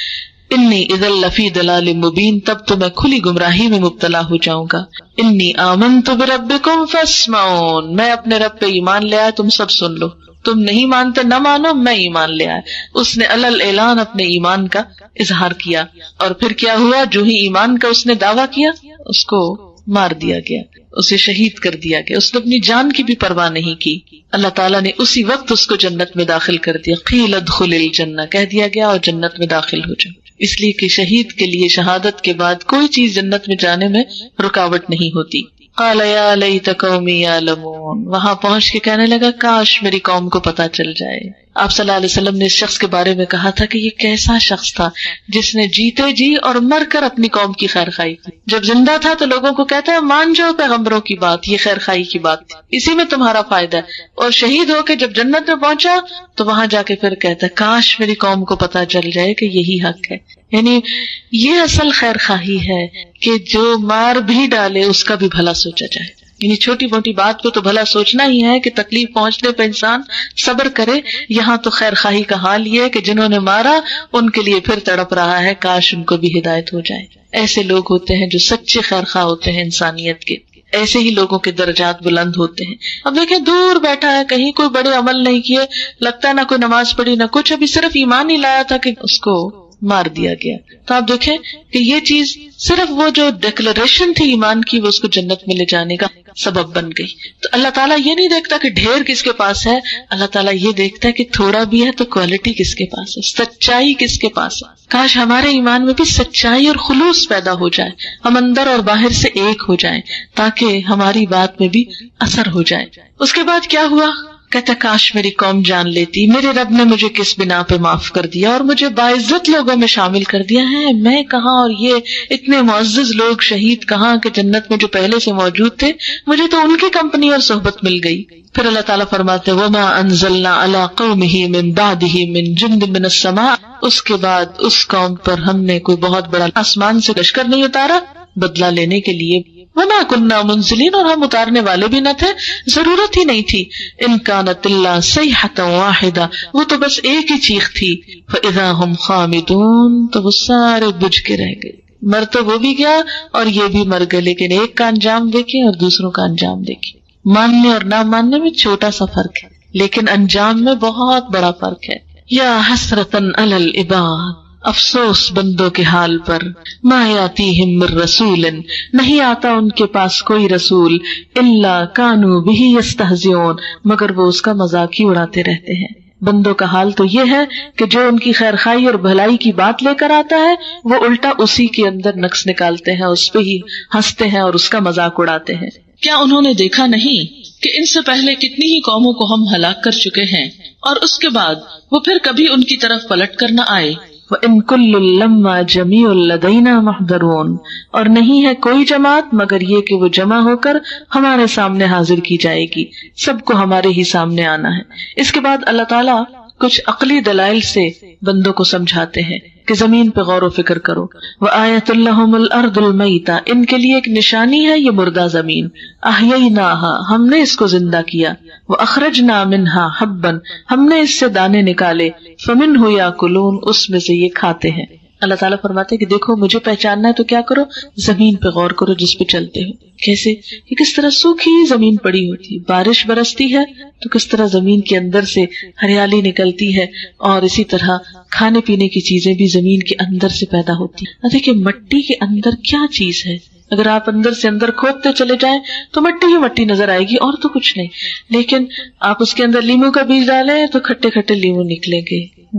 [SPEAKER 2] انی اذا لفی ضلال مبین، تب تو میں کھلی گمراہی میں مبتلا ہو جاؤں گا. انی آمنت بربکم فاسمعون، میں اپنے رب پہ ایمان لے آیا، تم سب سن لو. تم نہیں مانتے نہ مانو، میں ایمان لے آیا. اس نے علل اعلان اپنے ایمان کا اظہار کیا. اور پھر کیا ہوا؟ جو ہی ایمان کا اس نے دعویٰ کیا اس کو مار دیا گیا، اسے شہید کر دیا گیا. اس نے اپنی جان کی بھی پرواہ نہیں کی. اللہ تعالیٰ نے اسی وقت اس کو جنت میں داخل کر دیا. قیل ادخل الجنہ، کہہ دیا گیا اور جنت میں داخل ہو جاؤ. اس لیے کہ شہید کے لیے شہادت کے بعد کوئی چیز جنت میں جانے میں رکاوٹ نہیں ہوتی. قال یا لیت قومی یعلمون، وہاں پہنچ کے کہنے لگا کاش میری قوم کو پتا چل جائے. آپ صلی اللہ علیہ وسلم نے اس شخص کے بارے میں کہا تھا کہ یہ کیسا شخص تھا جس نے جیتے جی اور مر کر اپنی قوم کی خیر خواہی کی. جب زندہ تھا تو لوگوں کو کہتا ہے مان جاؤ پیغمبروں کی بات، یہ خیر خواہی کی بات تھی، اسی میں تمہارا فائدہ ہے. اور شہید ہو کے جب جنت میں پہنچا تو وہاں جا کے پھر کہتا ہے کاش میری قوم کو پتا چل جائے کہ یہی حق ہے. یعنی یہ اصل خیر خواہی ہے کہ جو مار بھی ڈالے اس کا بھی بھلا سوچا جائے. یعنی چھوٹی موٹی بات پہ تو بھلا سوچنا ہی ہے کہ تکلیف پہنچنے پہ انسان صبر کرے. یہاں تو خیر خواہی کا حال یہ ہے کہ جنہوں نے مارا ان کے لیے پھر تڑپ رہا ہے کاش ان کو بھی ہدایت ہو جائے. ایسے لوگ ہوتے ہیں جو سچے خیر خواہ ہوتے ہیں انسانیت کے. ایسے ہی لوگوں کے درجات بلند ہوتے ہیں. اب دیکھیں دور بیٹھا ہے، کہیں کوئی بڑے عمل نہیں کیے، لگتا ہے نہ کوئی نماز پڑھی نہ کچھ، ابھی صرف ایمان ہی لایا تھا کہ اس کو مار دیا گیا. تو آپ دیکھیں کہ یہ چیز صرف وہ جو ڈیکلریشن تھی ایمان کی وہ اس کو جنت میں لے جانے کا سبب بن گئی. تو اللہ تعالیٰ یہ نہیں دیکھتا کہ ڈھیر کس کے پاس ہے، اللہ تعالیٰ یہ دیکھتا ہے کہ تھوڑا بھی ہے تو کوالٹی کس کے پاس ہے، سچائی کس کے پاس ہے. کاش ہمارے ایمان میں بھی سچائی اور خلوص پیدا ہو جائے، ہم اندر اور باہر سے ایک ہو جائیں تاکہ ہماری بات میں بھی اثر ہو جائے. اس کے بعد کیا ہوا؟ کہتا کاش میری قوم جان لیتی میرے رب نے مجھے کس بنا پہ معاف کر دیا اور مجھے باعزت لوگوں میں شامل کر دیا ہے. میں کہاں اور یہ اتنے معزز لوگ شہید کہاں کہ جنت میں جو پہلے سے موجود تھے، مجھے تو ان کی کمپنی اور صحبت مل گئی. پھر اللہ تعالیٰ فرماتے وما انزلنا علی قومہ من بعدہ من جند من السماء، اس کے بعد اس قوم پر ہم نے کوئی بہت بڑا آسمان سے لشکر نہیں اتارا بدلہ لینے کے لیے. وما كنا منزلین، اور ہم اتارنے والے بھی نہ تھے، ضرورت ہی نہیں تھی. ان كانت الا صيحة واحدة، وہ تو بس ایک ہی چیخ تھی. فاذا هم خامدون، تو وہ سارے بجھ کے رہ گئے. مر تو وہ بھی گیا اور یہ بھی مر گئے، لیکن ایک کا انجام دیکھیں اور دوسروں کا انجام دیکھیں. ماننے اور نہ ماننے میں چھوٹا سا فرق ہے، لیکن انجام میں بہت بڑا فرق ہے. یا حسرتن علی العباد، افسوس بندوں کے حال پر. ما یاتیہم من رسول، نہیں آتا ان کے پاس کوئی رسول. الا کانوا بہ یستہزئون، مگر وہ اس کا مذاق ہی اڑاتے رہتے ہیں. بندوں کا حال تو یہ ہے کہ جو ان کی خیر خائی اور بھلائی کی بات لے کر آتا ہے وہ الٹا اسی کے اندر نقص نکالتے ہیں، اس پہ ہی ہنستے ہیں اور اس کا مذاق اڑاتے ہیں. کیا انہوں نے دیکھا نہیں کہ ان سے پہلے کتنی ہی قوموں کو ہم ہلاک کر چکے ہیں، اور اس کے بعد وہ پھر کبھی ان کی طرف پلٹ کر نہ آئے. وَإِن كُلٌّ لَمَّا جَمِيعٌ لَدَيْنَا مُحْضَرُونَ، اور نہیں ہے کوئی جماعت مگر یہ کہ وہ جمع ہو کر ہمارے سامنے حاضر کی جائے گی. سب کو ہمارے ہی سامنے آنا ہے. اس کے بعد اللہ تعالیٰ کچھ عقلی دلائل سے بندوں کو سمجھاتے ہیں کہ زمین پہ غور و فکر کرو. وَآيَةٌ لَهُمُ الْأَرْضُ الْمَيْتَةُ، ان کے لیے ایک نشانی ہے یہ مردہ زمین. أَحْيَيْنَاهَا، ہم نے اس کو زندہ کیا. وَأَخْرَجْنَا مِنْهَا حَبًّا، ہم نے اس سے دانے نکالے. فَمِنْهُ يَأْكُلُونَ، اس میں سے یہ کھاتے ہیں. اللہ تعالیٰ فرماتے ہیں کہ دیکھو مجھے پہچاننا ہے تو کیا کرو، زمین پہ غور کرو جس پہ چلتے ہو. کیسے کہ کس طرح سوکھی زمین پڑی ہوتی، بارش برستی ہے تو کس طرح زمین کے اندر سے ہریالی نکلتی ہے، اور اسی طرح کھانے پینے کی چیزیں بھی زمین کے اندر سے پیدا ہوتی. دیکھیں مٹی کے اندر کیا چیز ہے، اگر آپ اندر سے اندر کھودتے چلے جائیں تو مٹی ہی مٹی نظر آئے گی اور تو کچھ نہیں. لیکن آپ اس کے اندر لیمو کا بیج ڈالیں تو کھٹے کھٹے لیمو نکلیں گے.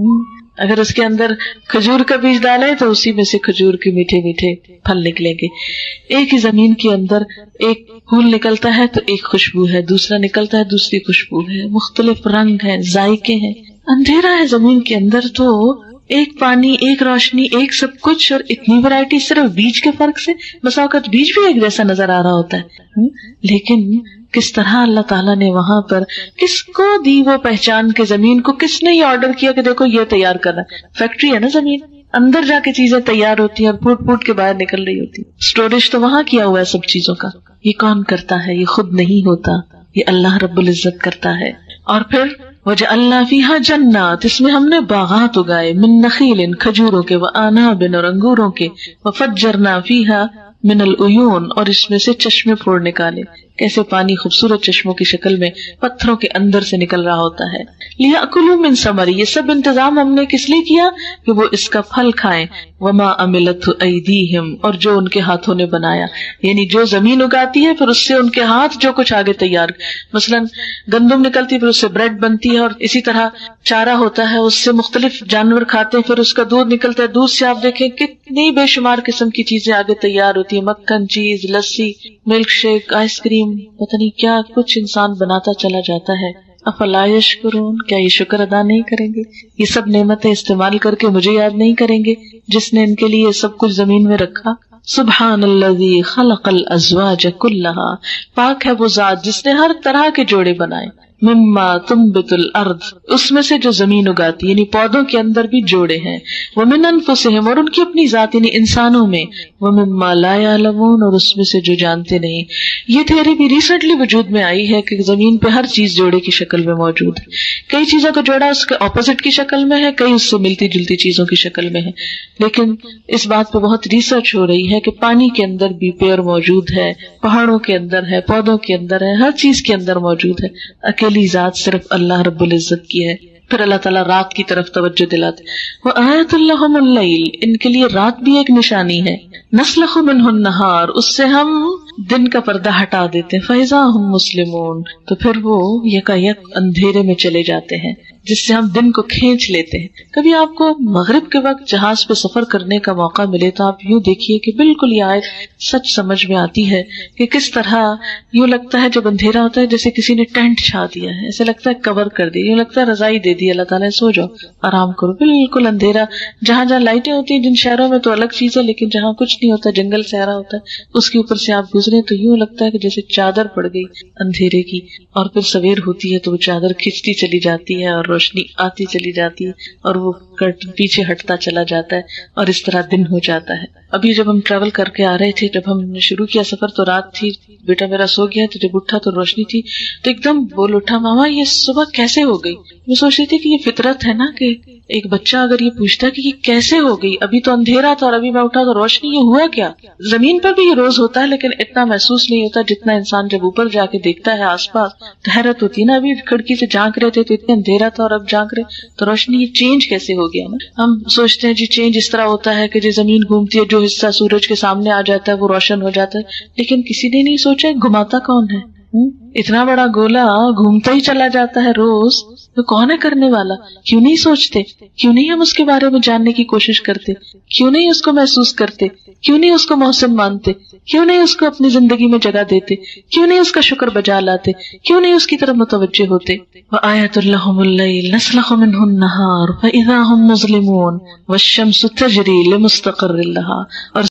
[SPEAKER 2] اگر اس کے اندر کھجور کا بیج ڈالیں تو اسی میں سے کھجور کے میٹھے میٹھے پھل نکلیں گے. ایک ہی زمین کے اندر ایک پھول نکلتا ہے تو ایک خوشبو ہے، دوسرا نکلتا ہے دوسری خوشبو ہے، مختلف رنگ ہیں، ذائقے ہیں. اندھیرا ہے زمین کے اندر تو ایک پانی، ایک روشنی، ایک سب کچھ، اور اتنی ورائٹی صرف بیج کے فرق سے. بسا اوقات بیج بھی ایک جیسا نظر آ رہا ہوتا ہے، لیکن کس طرح اللہ تعالیٰ نے وہاں پر کس کو دی وہ پہچان کے زمین کو کس نے یہ آرڈر کیا کہ دیکھو یہ تیار کرنا. فیکٹری ہے نا زمین، اندر جا کے چیزیں تیار ہوتی ہیں اور پھوٹ پھوٹ کے باہر نکل رہی ہوتی. اسٹوریج تو وہاں کیا ہوا ہے سب چیزوں کا. یہ کون کرتا ہے؟ یہ خود نہیں ہوتا، یہ اللہ رب العزت کرتا ہے. اور پھر وجعلنا فیہا جنات، اس میں ہم نے باغات اگائے، من نخیل، کھجوروں کے، واناب، اور انگوروں کے، وفجرنا فیہا من العیون، اور اس میں سے چشمے پھوڑ نکالے. کیسے پانی خوبصورت چشموں کی شکل میں پتھروں کے اندر سے نکل رہا ہوتا ہے. لیاکلوا من ثمرہ، یہ سب انتظام ہم نے کس لیے کیا کہ وہ اس کا پھل کھائیں. وما عملتہ ایدیہم، اور جو ان کے ہاتھوں نے بنایا، یعنی جو زمین اگاتی ہے پھر اس سے ان کے ہاتھ جو کچھ آگے تیار، مثلا گندم نکلتی ہے پھر اس سے بریڈ بنتی ہے، اور اسی طرح چارہ ہوتا ہے اس سے مختلف جانور کھاتے ہیں، پھر اس کا دودھ نکلتا ہے، دودھ سے آپ دیکھیں کتنی بے شمار قسم کی چیزیں آگے تیار ہوتی ہیں، مکھن، چیز، لسی، ملک شیک، آئس کریم، پتہ نہیں کیا کچھ انسان بناتا چلا جاتا ہے. افلا یشکرون، کیا یہ شکر ادا نہیں کریں گے؟ یہ سب نعمتیں استعمال کر کے مجھے یاد نہیں کریں گے جس نے ان کے لیے سب کچھ زمین میں رکھا. سبحان الذی خلق الازواج کلھا، پاک ہے وہ ذات جس نے ہر طرح کے جوڑے بنائے. مما تنبت الارض، اس میں سے جو زمین اگاتی، یعنی پودوں کے اندر بھی جوڑے ہیں. ومن انفسہم، اور ان کی اپنی ذات یعنی انسانوں میں. ومما لا یعلمون، اور اس میں سے جو جانتے نہیں. یہ تھیوری بھی ریسنٹلی وجود میں آئی ہے کہ زمین پہ ہر چیز جوڑے کی شکل میں موجود ہے. کئی چیزوں کا جوڑا اس کے اپوزٹ کی شکل میں ہے، کئی اس سے ملتی جلتی چیزوں کی شکل میں ہے. لیکن اس بات پہ بہت ریسرچ ہو رہی ہے کہ پانی کے اندر بھی پیڑ موجود ہے، پہاڑوں کے اندر ہے، پودوں کے اندر ہے، ہر چیز کے اندر موجود ہے. اکیلی ذات صرف اللہ رب العزت کی ہے. پھر اللہ تعالیٰ رات کی طرف توجہ دلاتے. وآیۃ لہم اللیل، ان کے لیے رات بھی ایک نشانی ہے. نسلخ منہ النہار، اس سے ہم دن کا پردہ ہٹا دیتے. فاذا ہم مسلمون، تو پھر وہ یکایک اندھیرے میں چلے جاتے ہیں جس سے ہم دن کو کھینچ لیتے ہیں. کبھی آپ کو مغرب کے وقت جہاز پہ سفر کرنے کا موقع ملے تو آپ یوں دیکھیے کہ بالکل یہ آیت سچ سمجھ میں آتی ہے کہ کس طرح یوں لگتا ہے جب اندھیرا ہوتا ہے جیسے کسی نے ٹینٹ چھا دیا ہے، ایسے لگتا ہے کور کر دی، یوں لگتا ہے رضائی دے دی اللہ تعالیٰ نے، سو جاؤ آرام کرو. بالکل اندھیرا، جہاں جہاں لائٹیں ہوتی ہیں جن شہروں میں تو الگ چیز ہے، لیکن جہاں کچھ نہیں ہوتا، جنگل صحرا ہوتا ہے، اس کے اوپر سے آپ گزرے تو یوں لگتا ہے کہ جیسے چادر پڑ گئی اندھیرے کی. اور پھر سویر ہوتی ہے تو وہ چادر کھینچتی چلی جاتی ہے اور روشنی آتی چلی جاتی ہے اور وہ کرٹن پیچھے ہٹتا چلا جاتا ہے اور اس طرح دن ہو جاتا ہے. ابھی جب ہم ٹریول کر کے آ رہے تھے، جب ہم نے شروع کیا سفر تو رات تھی، بیٹا میرا سو گیا تو جب اٹھا تو روشنی تھی، تو ایک دم بول اٹھا ماما یہ صبح کیسے ہو گئی؟ میں سوچ رہی تھی کہ یہ فطرت ہے نا، کہ ایک بچہ اگر یہ پوچھتا کہ یہ کیسے ہو گئی، ابھی تو اندھیرا تھا اور ابھی میں اٹھا تو روشنی، یہ ہوا کیا؟ زمین پر بھی یہ روز ہوتا ہے لیکن اتنا محسوس نہیں ہوتا جتنا انسان جب اوپر جا کے دیکھتا ہے آس پاس، تو حیرت ہوتی ہے نا، ابھی کھڑکی سے جھانک رہے تھے تو اتنا اندھیرا تھا اور اب جھانک رہے تو روشنی، یہ چینج کیسے ہو گیا نا؟ ہم سوچتے ہیں جی چینج اس طرح ہوتا ہے کہ جو زمین گھومتی ہے، جو حصہ سورج کے سامنے آ جاتا ہے وہ روشن ہو جاتا ہے، لیکن کسی نے نہیں سوچا گھماتا کون ہے؟ اتنا بڑا گولا گھومتا ہی چلا جاتا ہے روز، تو کون ہے کرنے والا؟ کیوں نہیں سوچتے؟ کیوں نہیں ہم اس کے بارے میں جاننے کی کوشش کرتے؟ کیوں نہیں اس کو محسوس کرتے؟ کیوں نہیں اس کو محسن مانتے؟ کیوں نہیں اس کو اپنی زندگی میں جگہ دیتے؟ کیوں نہیں اس کا شکر بجا لاتے؟ کیوں نہیں اس کی طرف متوجہ ہوتے؟ وآیۃ لہم اللیل نسلخ منہ النہار فاذا ہم مظلمون والشمس تجری لمستقر لہا، اور